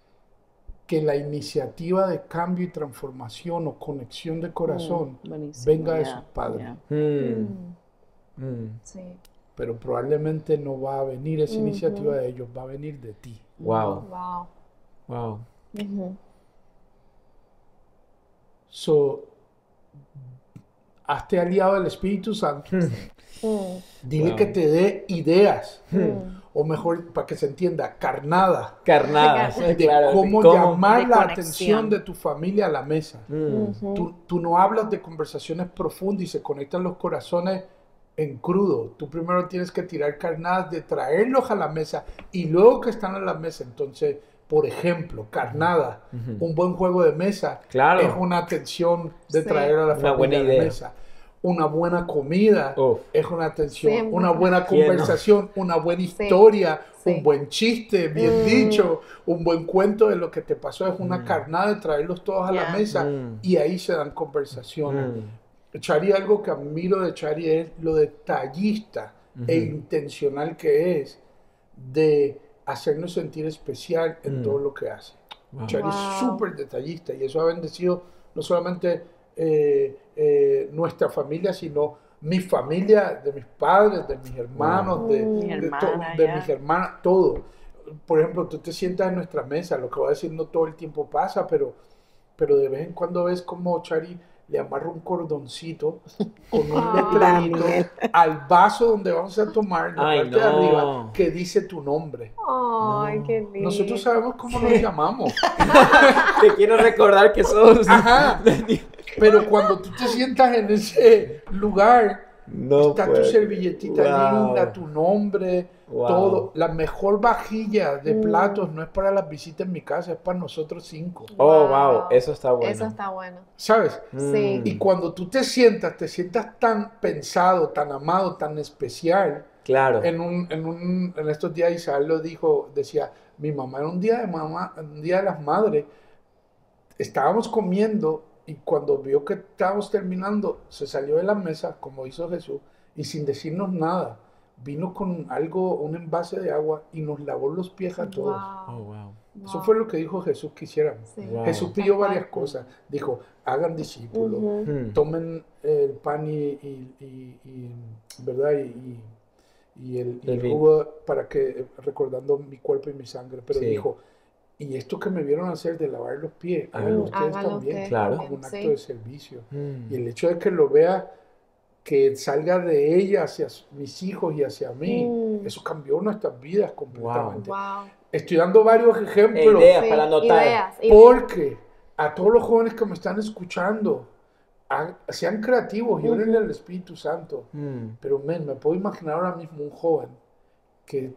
que la iniciativa de cambio y transformación o conexión de corazón mm, venga de yeah, sus padres. Yeah. Mm. Mm. Sí. Pero probablemente no va a venir esa uh-huh. iniciativa de ellos, va a venir de ti. Wow. Wow. Wow. Uh-huh. So, hazte aliado del Espíritu Santo. Mm. Dile wow. que te dé ideas. Mm. O mejor, para que se entienda, carnada. Carnada. De claro, cómo, cómo llamar de la atención de tu familia a la mesa. Mm. Uh-huh. tú, tú no hablas de conversaciones profundas y se conectan los corazones en crudo. Tú primero tienes que tirar carnadas de traerlos a la mesa y luego que están a la mesa, entonces, por ejemplo, carnada, uh-huh. un buen juego de mesa claro. es una atención de sí. traer a la una familia a la idea. mesa. Una buena comida Uf. es una atención, sí, una buena conversación, no? una buena historia, sí. un sí. buen chiste, bien mm. dicho, un buen cuento de lo que te pasó, es una mm. carnada de traerlos todos a yeah. la mesa mm. y ahí se dan conversaciones. Mm. Chari, algo que admiro de Chari es lo detallista mm-hmm. e intencional que es de hacernos sentir especial en mm. todo lo que hace. Wow. Chari wow. es súper detallista y eso ha bendecido no solamente Eh, eh, nuestra familia, sino mi familia, de mis padres, de mis hermanos, wow. de, Mi de, hermana, to, de yeah. mis hermanas, todo. Por ejemplo, tú te sientas en nuestra mesa, lo que voy a decir no todo el tiempo pasa, pero, pero de vez en cuando ves como Chari le amarro un cordoncito con un letrerito al vaso donde vamos a tomar, la Ay, parte no. de arriba, que dice tu nombre. Ay, No. qué lindo. Nosotros sabemos cómo Sí. nos llamamos. Te quiero recordar que sos... Ajá. Pero cuando tú te sientas en ese lugar, No está puede. tu servilletita Wow. linda, tu nombre, Wow. todo. La mejor vajilla de Mm. platos no es para las visitas en mi casa, es para nosotros cinco. Oh, wow, eso está bueno. Eso está bueno. ¿Sabes? Sí. Y cuando tú te sientas, te sientas tan pensado, tan amado, tan especial. Claro. En, un, en, un, en estos días Isabel lo dijo, decía, mi mamá era un día de mamá, un día de las madres, estábamos comiendo y cuando vio que estábamos terminando, se salió de la mesa, como hizo Jesús, y sin decirnos nada, vino con algo, un envase de agua y nos lavó los pies a todos. Oh, Wow. wow. Eso Wow. fue lo que dijo Jesús que hiciéramos. Sí. Wow. Jesús pidió varias cosas. Dijo, hagan discípulos, Ujú. Hmm. tomen el pan y, y- y- y, ¿verdad? Y, y- y el, y El el vino. jugo para que, recordando mi cuerpo y mi sangre. Pero Sí. dijo, y esto que me vieron hacer de lavar los pies, háganlo Mm, ustedes háganlo también, ustedes Claro. como un acto sí. de servicio. Hmm. Y el hecho de que lo vea, que salga de ella hacia mis hijos y hacia mí, Mm. eso cambió nuestras vidas completamente. Wow. Estoy dando varios Eh, ejemplos. ideas Sí, para anotar. ideas, ideas. Porque a todos los jóvenes que me están escuchando, ha- sean creativos y Ujú. oren al Espíritu Santo. Hmm. Pero men, me puedo imaginar ahora mismo un joven que,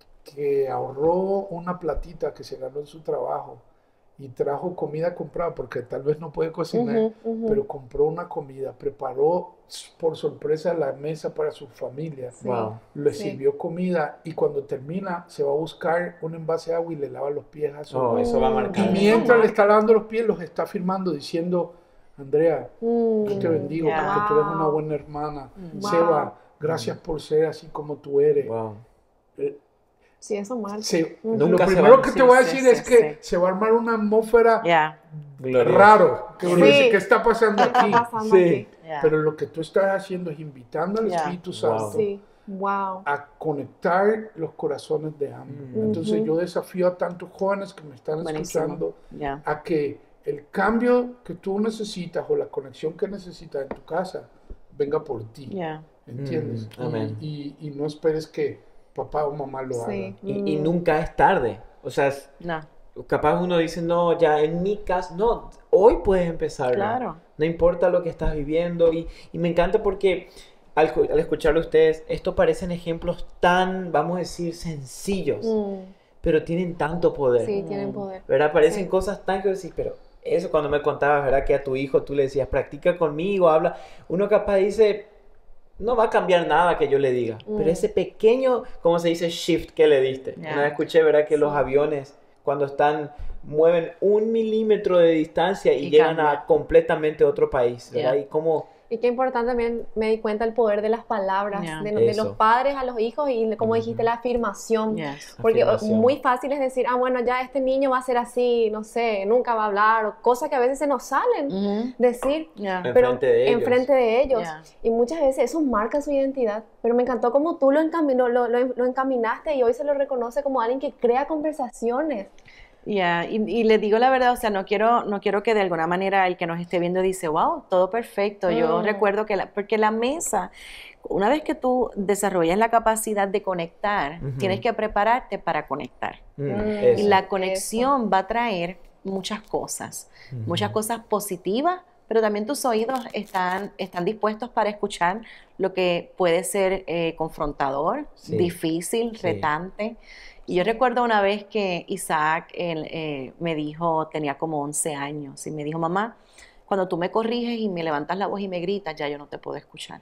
que ahorró una platita que se ganó en su trabajo y trajo comida comprada porque tal vez no puede cocinar, Ujú, ujú. pero compró una comida, preparó por sorpresa la mesa para su familia. Sí. Wow. Le Sí. sirvió comida y cuando termina se va a buscar un envase de agua y le lava los pies a su Oh, eso va a y marcar. Eso mientras marca. le está lavando los pies, los está firmando diciendo, Andrea, Mm. yo te bendigo Yeah. porque tú eres una Wow. buena hermana. Wow. Seba, gracias por ser así como tú eres. Wow. Eh, Sí, eso marca. se- Ujú. lo Nunca se primero va. que te Sí, voy a sí, decir sí, es que sí. se va a armar una atmósfera Ya, Glorioso. raro. Que uno Sí. dice, ¿qué está pasando ¿Qué está aquí? pasando Sí. aquí? ya. Pero lo que tú estás haciendo es invitando al Yeah. Espíritu Wow. Santo Sí. Wow. a conectar los corazones de ambos. Mm. Entonces Ujú. yo desafío a tantos jóvenes que me están Buenísimo. escuchando Ya. a que el cambio que tú necesitas o la conexión que necesitas en tu casa venga por ti. Ya. ¿Entiendes? Mm, amén. Y, y- y no esperes que papá o mamá lo Sí. hagan. Y, y Mm. nunca es tarde. O sea, es- No. capaz uno dice, no, ya en mi caso, no, hoy puedes empezar. Claro. No importa lo que estás viviendo. Y, y me encanta porque al, ju- al escucharlo a ustedes, esto parecen ejemplos tan, vamos a decir, sencillos, Mm. pero tienen tanto poder. Sí, tienen poder. ¿Verdad? Parecen Sí. cosas tan que decís, pero eso cuando me contabas, ¿verdad? Que a tu hijo tú le decías, practica conmigo, habla. Uno capaz dice, no va a cambiar nada que yo le diga. Mm. Pero ese pequeño, ¿cómo se dice? Shift que le diste. Ya. Una vez escuché, ¿verdad? Que los Sí. aviones, cuando están, mueven un milímetro de distancia y, Y llegan cambia. a completamente otro país, ¿verdad? Ya. Y cómo... Y qué importante también me di cuenta el poder de las palabras, Ya. de, de Eso. los padres a los hijos y como dijiste, la afirmación. Yes. Porque o- Afirmación. muy fácil es decir, ah, bueno, ya este niño va a ser así, no sé, nunca va a hablar, o cosas que a veces se nos salen Ujú. decir, Ya. pero Enfrente de ellos. enfrente de ellos. Ya. Y muchas veces eso marca su identidad. Pero me encantó cómo tú lo, encami- lo, lo- lo- lo encaminaste y hoy se lo reconoce como alguien que crea conversaciones. Ya, y, y les digo la verdad, o sea, no quiero, no quiero que de alguna manera el que nos esté viendo dice, wow, todo perfecto. Yo Mm. recuerdo que, la, porque la mesa, una vez que tú desarrollas la capacidad de conectar, Ujú. tienes que prepararte para conectar. Mm, Mm. eso. Y la conexión va a traer muchas cosas, Ujú. muchas cosas positivas, pero también tus oídos están, están dispuestos para escuchar lo que puede ser eh, confrontador, Sí. difícil, Sí. retante. Y yo recuerdo una vez que Isaac él, eh, me dijo, tenía como once años, y me dijo, mamá, cuando tú me corriges y me levantas la voz y me gritas, ya yo no te puedo escuchar.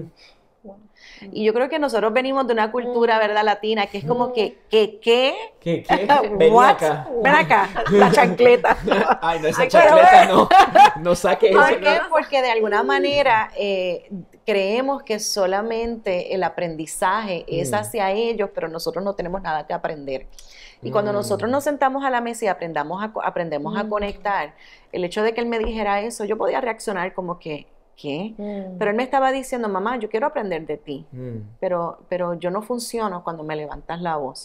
Wow. Y yo creo que nosotros venimos de una cultura, ¿verdad?, latina, que es como que, que, ¿qué? ¿Qué? ¿Qué? Vení What? acá. Ven acá, la chancleta. Ay, no, esa Ay, pero chancleta no. No saque eso. ¿Por qué? no. Porque de alguna manera eh, creemos que solamente el aprendizaje es Mm. hacia ellos, pero nosotros no tenemos nada que aprender. Y cuando Mm. nosotros nos sentamos a la mesa y aprendamos a, co- aprendemos a Mm. conectar, el hecho de que él me dijera eso, yo podía reaccionar como que, ¿qué? Mm. Pero él me estaba diciendo, mamá, yo quiero aprender de ti, Mm. pero, pero yo no funciono cuando me levantas la voz.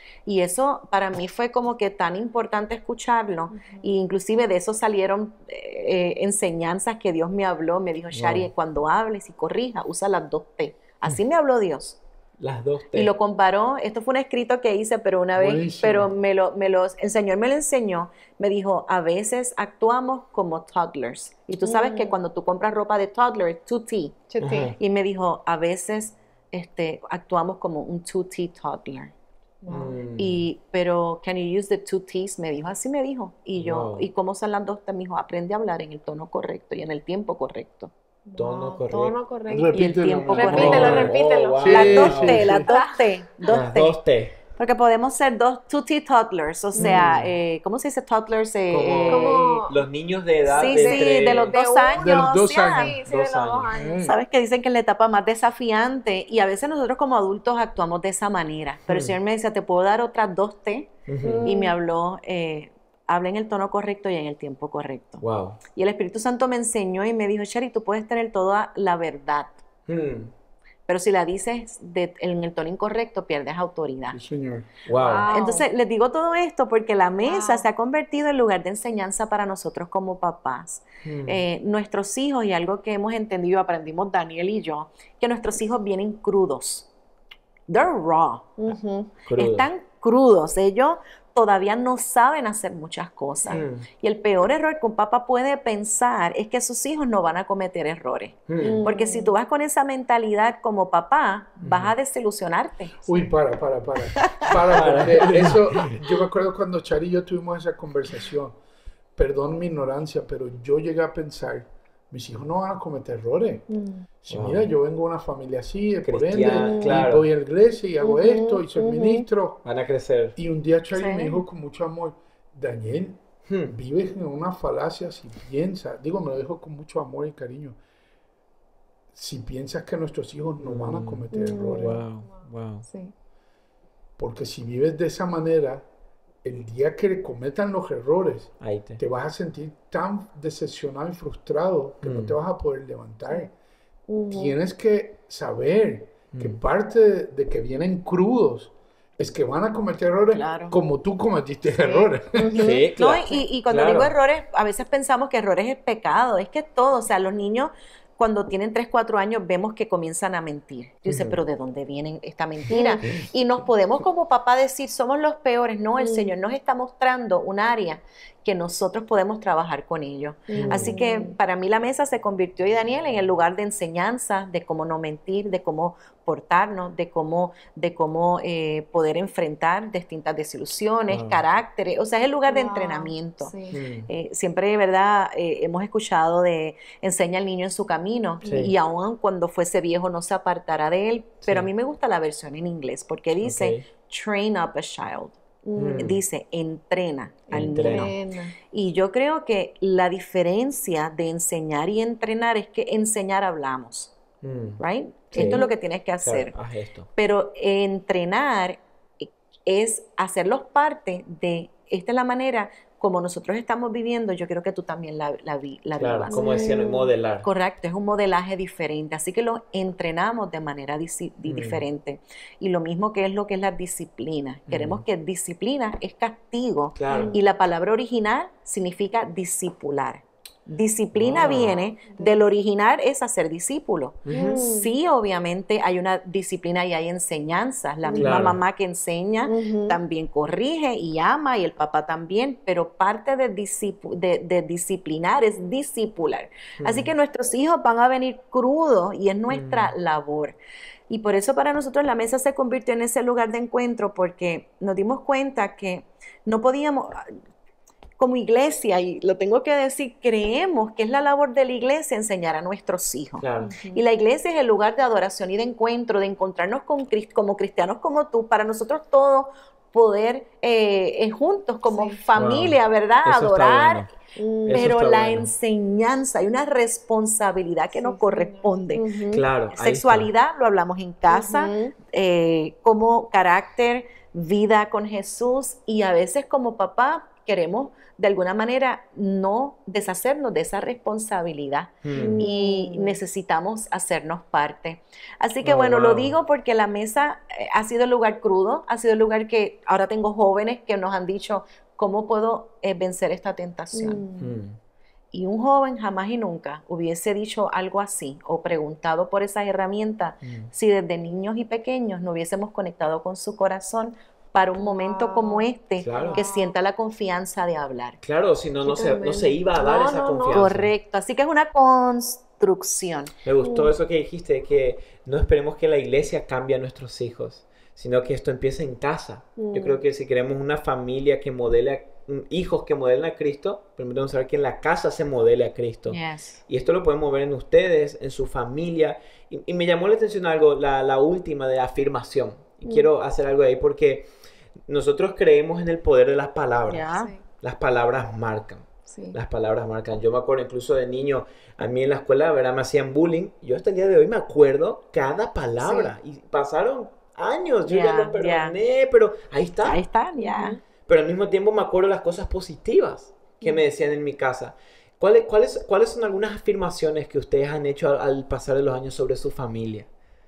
Y eso para mí fue como que tan importante escucharlo. Uh-huh. E inclusive de eso salieron eh, enseñanzas que Dios me habló. Me dijo, Shari, wow. cuando hables y corrija, usa las dos T. Así me habló Dios. Las dos T. Y lo comparó, esto fue un escrito que hice, pero una vez, Buenísimo. pero me lo, me lo enseñó, me lo enseñó, me dijo, a veces actuamos como toddlers. Y tú sabes mm. que cuando tú compras ropa de toddler, es two T. Uh-huh. Y me dijo, a veces este, actuamos como un two T toddler. Wow. Y, pero, can you use the two T's? Me dijo, así me dijo. Y yo, wow. ¿y cómo son las dos T? Me dijo, aprende a hablar en el tono correcto y en el tiempo correcto. Tono correcto. Tono correcto. Y el tiempo correcto. Repítelo, repítelo. Oh, wow. Las sí, dos T, sí, las sí. dos T. Dos Las T. dos T. Porque podemos ser dos two T toddlers, o sea, mm. eh, ¿cómo se dice toddlers? Eh, como, eh, los niños de edad sí, de, sí, entre... de los dos años. De los dos ya. años. Sí, sí, de los dos años. Sabes que dicen que es la etapa más desafiante y a veces nosotros como adultos actuamos de esa manera. Pero mm. el Señor me decía, te puedo dar otras dos T uh-huh. y me habló, eh, habla en el tono correcto y en el tiempo correcto. Wow. Y el Espíritu Santo me enseñó y me dijo, Shari, tú puedes tener toda la verdad. Mm. Pero si la dices de, en el tono incorrecto, pierdes autoridad. Sí, señor. Wow. Entonces, les digo todo esto porque la mesa wow. se ha convertido en lugar de enseñanza para nosotros como papás. Hmm. Eh, nuestros hijos, y algo que hemos entendido, aprendimos Daniel y yo, que nuestros hijos vienen crudos. They're raw. Uh-huh. Crudo. Están crudos. Ellos todavía no saben hacer muchas cosas. Mm. Y el peor error que un papá puede pensar es que sus hijos no van a cometer errores. Mm. Porque si tú vas con esa mentalidad como papá, mm. vas a desilusionarte. Uy, para, para, para. Para, porque eso, yo me acuerdo cuando Shari y yo tuvimos esa conversación. Perdón mi ignorancia, pero yo llegué a pensar, mis hijos no van a cometer errores. Mm. Si wow. mira, yo vengo de una familia así, por ende, claro. y voy a la iglesia y hago uh-huh, esto, y soy uh-huh. ministro. Van a crecer. Y un día Charlie sí. me dijo con mucho amor, Daniel, hmm. vives en una falacia si piensas, digo, me lo dijo con mucho amor y cariño, si piensas que nuestros hijos no mm. van a cometer mm. errores. Wow, wow. Sí. Porque si vives de esa manera, el día que cometan los errores, te. te vas a sentir tan decepcionado y frustrado que mm. no te vas a poder levantar. Uh-huh. Tienes que saber mm. que parte de, de que vienen crudos es que van a cometer errores claro. como tú cometiste sí. errores. Uh-huh. Sí, claro. No, y, y cuando claro. digo errores, a veces pensamos que errores es pecado. Es que todo, o sea, los niños cuando tienen tres, cuatro años vemos que comienzan a mentir. Yo dice, uh-huh. pero ¿de dónde viene esta mentira? Uh-huh. Y nos podemos como papá decir, somos los peores. No, el uh-huh. Señor nos está mostrando un área que nosotros podemos trabajar con ellos. Uh-huh. Así que para mí la mesa se convirtió, y Daniel, en el lugar de enseñanza, de cómo no mentir, de cómo portarnos, de cómo, de cómo eh, poder enfrentar distintas desilusiones, wow. caracteres. O sea, es el lugar wow. de entrenamiento. Sí. Eh, siempre, ¿verdad? Eh, hemos escuchado de enseña al niño en su camino sí. y aun cuando fuese viejo no se apartará de él. Pero sí. a mí me gusta la versión en inglés porque dice okay. train up a child. Mm. Dice, entrena al niño. Y yo creo que la diferencia de enseñar y entrenar es que enseñar hablamos. Mm. Right? Sí. Esto es lo que tienes que hacer. Claro, haz esto. Pero entrenar es hacerlos parte de, esta es la manera como nosotros estamos viviendo, yo creo que tú también la, la, la claro, vivas. como decían, modelar. Correcto, es un modelaje diferente, así que lo entrenamos de manera disi- mm. diferente. Y lo mismo que es lo que es la disciplina. Mm. Queremos que disciplina es castigo, claro. y la palabra original significa discipular. Disciplina wow. viene del original, es hacer discípulo. Uh-huh. Sí, obviamente hay una disciplina y hay enseñanzas. La misma claro. mamá que enseña uh-huh. también corrige y ama, y el papá también, pero parte de, discipu- de, de disciplinar es discipular. Uh-huh. Así que nuestros hijos van a venir crudos y es nuestra uh-huh. labor. Y por eso para nosotros la mesa se convirtió en ese lugar de encuentro, porque nos dimos cuenta que no podíamos... Como iglesia, y lo tengo que decir, creemos que es la labor de la iglesia enseñar a nuestros hijos. Claro. Uh-huh. Y la iglesia es el lugar de adoración y de encuentro, de encontrarnos con como cristianos como tú, para nosotros todos poder eh, juntos como sí. familia, wow. ¿verdad? Eso adorar. Bueno. Pero la bueno. enseñanza, hay una responsabilidad que sí, nos corresponde. Uh-huh. Claro, sexualidad, lo hablamos en casa, uh-huh. eh, como carácter, vida con Jesús, y a veces como papá queremos de alguna manera no deshacernos de esa responsabilidad mm. y necesitamos hacernos parte. Así que oh, bueno, wow. lo digo porque la mesa ha sido el lugar crudo, ha sido el lugar que ahora tengo jóvenes que nos han dicho, ¿cómo puedo eh, vencer esta tentación? Mm. Y un joven jamás y nunca hubiese dicho algo así o preguntado por esas herramientas mm. si desde niños y pequeños no hubiésemos conectado con su corazón para un momento wow. como este, claro. que sienta la confianza de hablar. Claro, si no, no se, no se iba a dar no, esa no, confianza. No. Correcto, así que es una construcción. Me gustó mm. eso que dijiste, que no esperemos que la iglesia cambie a nuestros hijos, sino que esto empiece en casa. Mm. Yo creo que si queremos una familia que modele a hijos que modelen a Cristo, primero tenemos que saber que en la casa se modele a Cristo. Yes. Y esto lo podemos ver en ustedes, en su familia. Y, y me llamó la atención algo, la, la última de afirmación. Y mm. quiero hacer algo ahí porque nosotros creemos en el poder de las palabras. Yeah. Sí. Las palabras marcan. Sí. Las palabras marcan. Yo me acuerdo incluso de niño, a mí en la escuela, ¿verdad? Me hacían bullying. Yo hasta el día de hoy me acuerdo cada palabra. Sí. Y pasaron años, yo yeah, ya lo perdoné, yeah. pero ahí está. Ahí está, ya. Yeah. Pero al mismo tiempo me acuerdo las cosas positivas que me decían en mi casa. ¿Cuáles, cuáles, ¿Cuáles son algunas afirmaciones que ustedes han hecho al, al pasar de los años sobre su familia?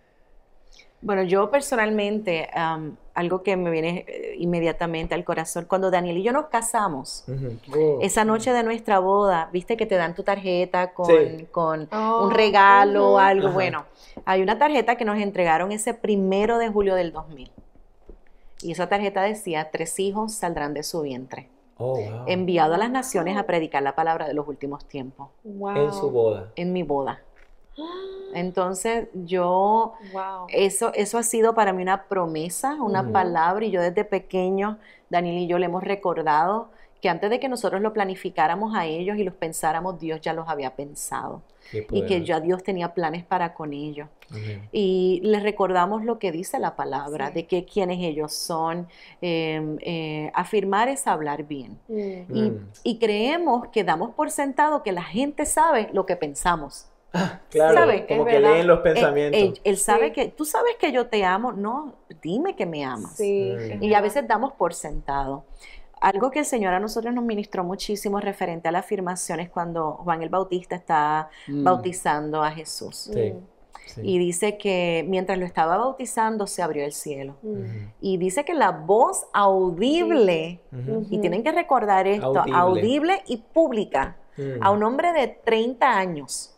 Bueno, yo personalmente, um, algo que me viene eh, inmediatamente al corazón, cuando Daniel y yo nos casamos, uh-huh. oh, esa noche uh-huh. de nuestra boda, viste que te dan tu tarjeta con, sí. con oh, un regalo o uh-huh. algo. Uh-huh. Bueno, hay una tarjeta que nos entregaron ese primero de julio del dos mil. Y esa tarjeta decía, tres hijos saldrán de su vientre. Oh, wow. Enviado a las naciones a predicar la palabra de los últimos tiempos. Wow. En su boda. En mi boda. Entonces yo, wow. eso, eso ha sido para mí una promesa, una uh-huh. palabra, y yo desde pequeño, Daniel y yo le hemos recordado que antes de que nosotros lo planificáramos a ellos y los pensáramos, Dios ya los había pensado. Y que ya Dios tenía planes para con ellos. Uh-huh. Y les recordamos lo que dice la palabra, sí. de que quienes ellos son. Eh, eh, afirmar es hablar bien. Uh-huh. Y, y creemos que damos por sentado que la gente sabe lo que pensamos. Ah, claro, ¿sabe? Como es que verdad. Leen los pensamientos. Él, él, él sabe sí. que, tú sabes que yo te amo. No, dime que me amas. Sí, uh-huh. Y a veces damos por sentado. Algo que el Señor a nosotros nos ministró muchísimo referente a la afirmación es cuando Juan el Bautista está mm. bautizando a Jesús. Sí, sí. Y dice que mientras lo estaba bautizando se abrió el cielo. Uh-huh. Y dice que la voz audible, uh-huh. y tienen que recordar esto, audible, audible y pública, uh-huh. a un hombre de treinta años.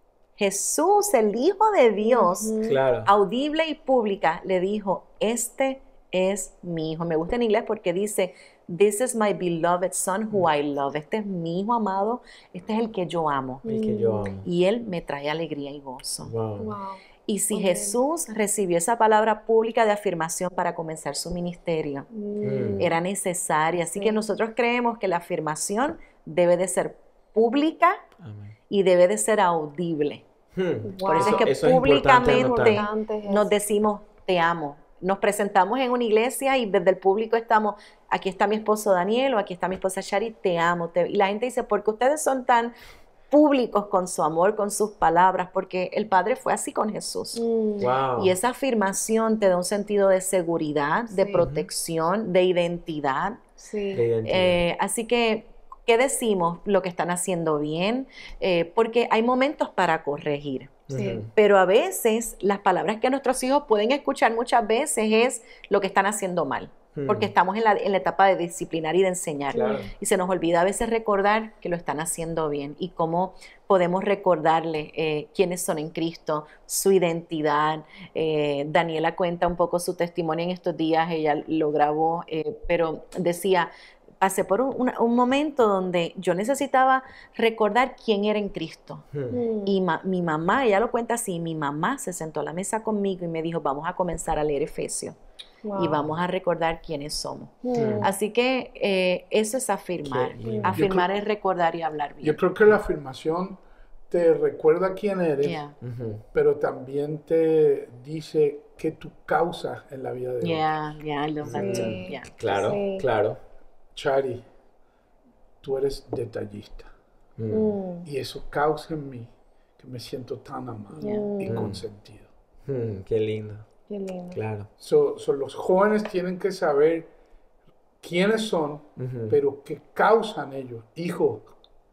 Jesús, el Hijo de Dios, uh-huh. claro. audible y pública, le dijo, este es mi hijo. Me gusta en inglés porque dice, this is my beloved son who I love. Este es mi hijo amado, este es el que yo amo. El que yo amo. Y él me trae alegría y gozo. Wow. Wow. Y si Okay. Jesús recibió esa palabra pública de afirmación para comenzar su ministerio, Mm. era necesaria. Así Sí. que nosotros creemos que la afirmación debe de ser pública Amén. y debe de ser audible. Hmm. Por eso Wow. es que Eso es importante públicamente anotar. nos decimos, te amo. Nos presentamos en una iglesia y desde el público estamos, aquí está mi esposo Daniel o aquí está mi esposa Shari, te amo. Te... Y la gente dice, ¿por qué ustedes son tan públicos con su amor, con sus palabras? Porque el Padre fue así con Jesús. Mm. Wow. Y esa afirmación te da un sentido de seguridad, de Sí. protección, de identidad. Sí. De identidad. Eh, así que, ¿qué decimos? Lo que están haciendo bien, eh, porque hay momentos para corregir. Sí. Ujú. Pero a veces las palabras que nuestros hijos pueden escuchar muchas veces es lo que están haciendo mal, Hmm. porque estamos en la, en la etapa de disciplinar y de enseñar. Claro. Y se nos olvida a veces recordar que lo están haciendo bien y cómo podemos recordarle eh, quiénes son en Cristo, su identidad. Eh, Daniela cuenta un poco su testimonio en estos días, ella lo grabó, eh, pero decía, pasé por un, un, un momento donde yo necesitaba recordar quién era en Cristo. Hmm. Mm. Y ma, mi mamá, ella lo cuenta así, mi mamá se sentó a la mesa conmigo y me dijo, vamos a comenzar a leer Efesios Wow. y vamos a recordar quiénes somos. Mm. Así que eh, eso es afirmar. Qué lindo. Afirmar Yo creo- es recordar y hablar bien. Yo creo que la afirmación te recuerda quién eres, Yeah, Ujú. pero también te dice qué tú causas en la vida de otros. yeah, yeah, I love that Sí. too. Yeah. Claro, Sí. claro. Chari, tú eres detallista. Mm. Mm. Y eso causa en mí que me siento tan amado Yeah. y Mm. consentido. Mm, qué lindo. Qué lindo. Claro. So, so los jóvenes tienen que saber quiénes son, uh-huh. pero qué causan ellos. Hijo,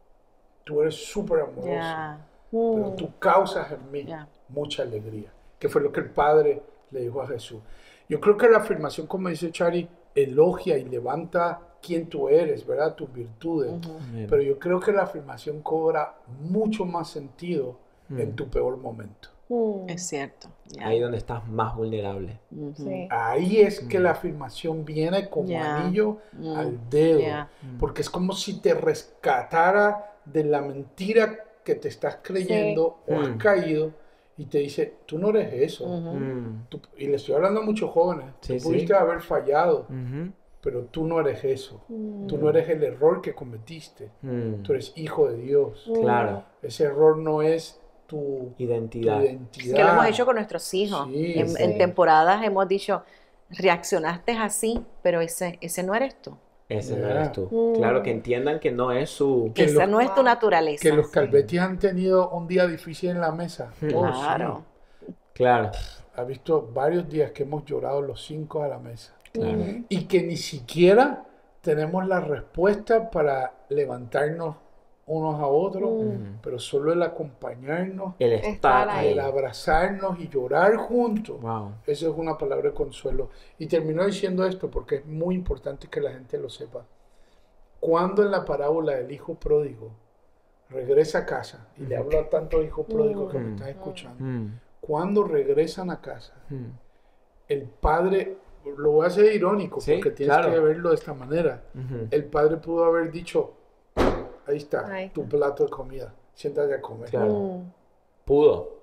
tú eres súper amoroso, yeah. mm. pero tú causas en mí yeah. mucha alegría. Que fue lo que el Padre le dijo a Jesús. Yo creo que la afirmación, como dice Chari, elogia y levanta quién tú eres, ¿verdad? Tus virtudes. Uh-huh. Pero yo creo que la afirmación cobra mucho más sentido uh-huh. en tu peor momento. Uh-huh. Es cierto. Yeah. Ahí donde estás más vulnerable. Uh-huh. Sí. Ahí es que uh-huh. la afirmación viene como yeah. anillo uh-huh. al dedo. Yeah. Porque es como si te rescatara de la mentira que te estás creyendo sí. o uh-huh. has caído. Y te dice, tú no eres eso. Uh-huh. Tú, y le estoy hablando a muchos jóvenes. Sí, tú pudiste sí. haber fallado, uh-huh. pero tú no eres eso. Uh-huh. Tú no eres el error que cometiste. Uh-huh. Tú eres hijo de Dios. Claro. Ese error no es tu identidad. Tu identidad. Que lo hemos hecho con nuestros hijos. Sí, en, sí. en temporadas hemos dicho, reaccionaste así, pero ese, ese no eres tú. Ese yeah. no eres tú. Mm. Claro, que entiendan que no es su... Que esa los, no es tu naturaleza. Que los Calvetti han tenido un día difícil en la mesa. Claro. Oh, sí. Claro. Ha visto varios días que hemos llorado los cinco a la mesa. Claro. Mm. Y que ni siquiera tenemos la respuesta para levantarnos unos a otros, mm. pero solo el acompañarnos, el estar ahí, el abrazarnos y llorar juntos. Wow. Eso es una palabra de consuelo. Y terminó diciendo esto porque es muy importante que la gente lo sepa. Cuando en la parábola del hijo pródigo regresa a casa, y mm. le hablo a tantos hijos pródigos mm. que me están escuchando, mm. cuando regresan a casa, mm. el padre, lo voy a hacer irónico, sí, porque tienes claro. que verlo de esta manera, uh-huh. el padre pudo haber dicho, ahí está, Ay. tu plato de comida, siéntate a comer. Claro. Mm. Pudo.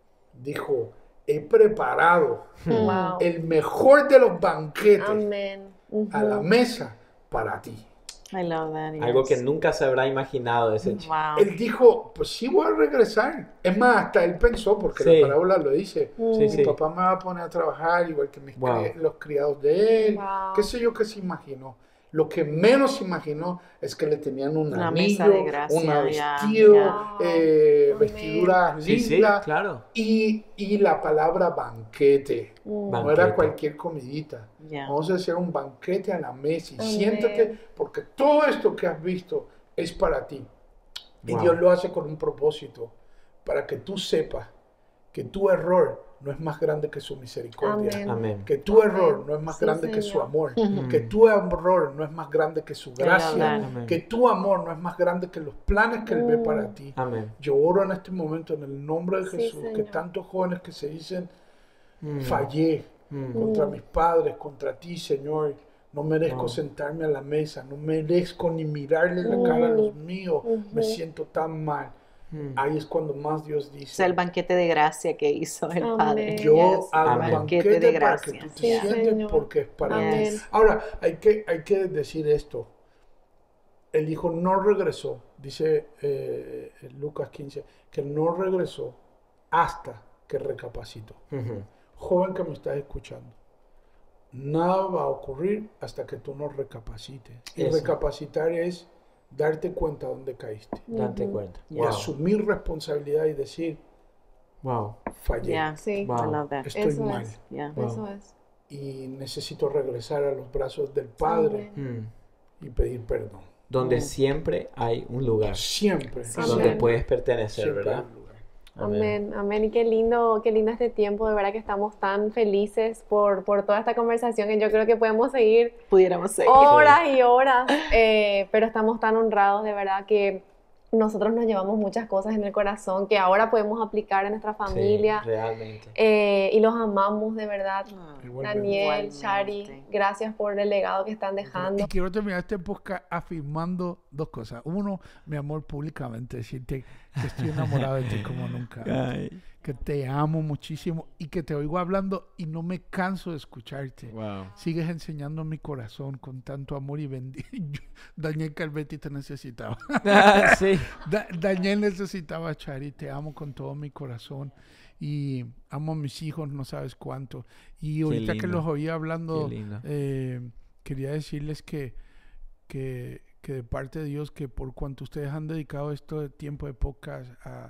Dijo, he preparado wow. el mejor de los banquetes Amen. Uh-huh. a la mesa para ti. I love that, yes. Algo que nunca se habrá imaginado de ese chico. Wow. Él dijo, pues sí voy a regresar. Es más, hasta él pensó, porque sí. la parábola lo dice, mm. mi sí, sí. papá me va a poner a trabajar igual que mis wow. cri- los criados de él. Wow. Qué sé yo qué se imaginó. Lo que menos imaginó es que le tenían un una anillo, mesa de gracia, una vestido, yeah, yeah. Eh, vestiduras sí, lindas sí, claro. y, y la palabra banquete. Mm. No banquete. era cualquier comidita. Yeah. Vamos a hacer un banquete a la mesa y Amen. siéntate porque todo esto que has visto es para ti. Y wow. Dios lo hace con un propósito para que tú sepas que tu error no es más grande que su misericordia. Amen. Amén. Que tu Amen. error no es más Sí, grande Señor. que su amor. Uh-huh. Que tu error no es más grande que su gracia. Amén. Que tu amor no es más grande que los planes que Él ve para ti. Amén. Yo oro en este momento en el nombre de Sí, Jesús, Señor. que tantos jóvenes que se dicen, Mm. fallé Mm. contra Mm. mis padres, contra ti, Señor. No merezco Oh. sentarme a la mesa, no merezco ni mirarle la cara a los míos. Me siento tan mal. Mm. Ahí es cuando más Dios dice, Es el banquete de gracia que hizo el Amén. Padre. yo Yes. hago Amén. un banquete de para que gracia. tú te Sí, sientes Señor. porque es para Amén. ti. Ahora, hay que, hay que decir esto. El hijo no regresó, dice eh, Lucas quince, que no regresó hasta que recapacitó. Uh-huh. Joven que me estás escuchando, nada va a ocurrir hasta que tú no recapacites. Y Eso. recapacitar es darte cuenta dónde caíste. Date Ujú. cuenta. Y Wow. asumir responsabilidad y decir, Wow. fallé, Yeah. Sí, Wow. I love that. estoy Eso mal. es. Yeah. Wow. eso es. Y necesito regresar a los brazos del Padre Amén. Mm. y pedir perdón. Donde Mm. siempre hay un lugar Siempre, Sí. donde Amén. puedes pertenecer, siempre hay ¿verdad? un lugar. Amén, amén. Y qué lindo, qué lindo este tiempo. De verdad que estamos tan felices por, por toda esta conversación que yo creo que podemos seguir Pudiéramos seguir. horas y horas, eh, pero estamos tan honrados de verdad que nosotros nos llevamos muchas cosas en el corazón que ahora podemos aplicar en nuestra familia. Sí, realmente. Eh, y los amamos de verdad. Ah, Igualmente. Daniel, Igualmente. Shari, gracias por el legado que están dejando. Y quiero terminar este podcast afirmando dos cosas. Uno, mi amor públicamente, decirte que estoy enamorado de ti como nunca. Ay. Que te amo muchísimo y que te oigo hablando y no me canso de escucharte. Wow. Sigues enseñando mi corazón con tanto amor y bendición. Daniel Calvetti te necesitaba. Ah, sí. Da- Daniel necesitaba a Chari. Te amo con todo mi corazón y amo a mis hijos, no sabes cuánto. Y ahorita que lindo. los oía hablando, Qué lindo. eh, quería decirles que, que, que de parte de Dios, que por cuanto ustedes han dedicado este tiempo de podcast a,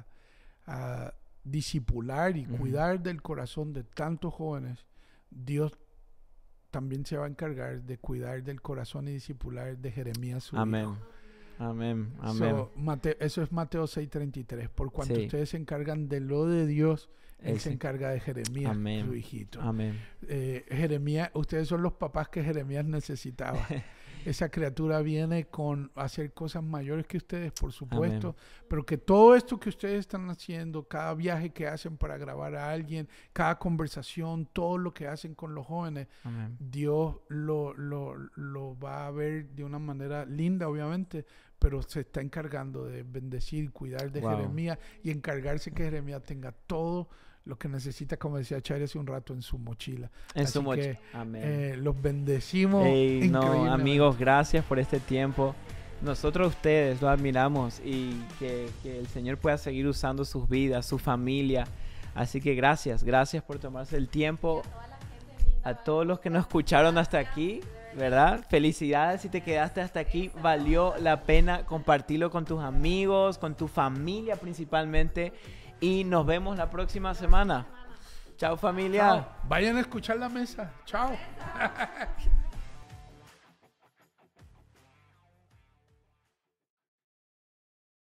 a discipular y Ujú. cuidar del corazón de tantos jóvenes, Dios también se va a encargar de cuidar del corazón y discipular de Jeremías su Amén. hijo. Amén, amén. So, Mateo, eso es Mateo seis treinta y tres. Por cuanto Sí. ustedes se encargan de lo de Dios, Él Él se sí. encarga de Jeremías, Amén. su hijito. Amén. Eh, Jeremías, ustedes son los papás que Jeremías necesitaba. Esa criatura viene con hacer cosas mayores que ustedes, por supuesto, Amén. Pero que todo esto que ustedes están haciendo, cada viaje que hacen para grabar a alguien, cada conversación, todo lo que hacen con los jóvenes, Amén. Dios lo, lo, lo va a ver de una manera linda, obviamente, pero se está encargando de bendecir, cuidar de wow. Jeremías y encargarse que Jeremías tenga todo lo que necesita, como decía Chari hace un rato, en su mochila. En Así su mochila. Amén. Eh, los bendecimos. Hey, no, amigos, gracias por este tiempo. Nosotros ustedes lo admiramos y que, que el Señor pueda seguir usando sus vidas, su familia. Así que gracias, gracias por tomarse el tiempo. A todos los que nos escucharon hasta aquí, ¿verdad? Felicidades si te quedaste hasta aquí. Valió la pena compartirlo con tus amigos, con tu familia principalmente. Y nos vemos la próxima semana. Chao, familia. Chao. Vayan a escuchar la mesa. Chao.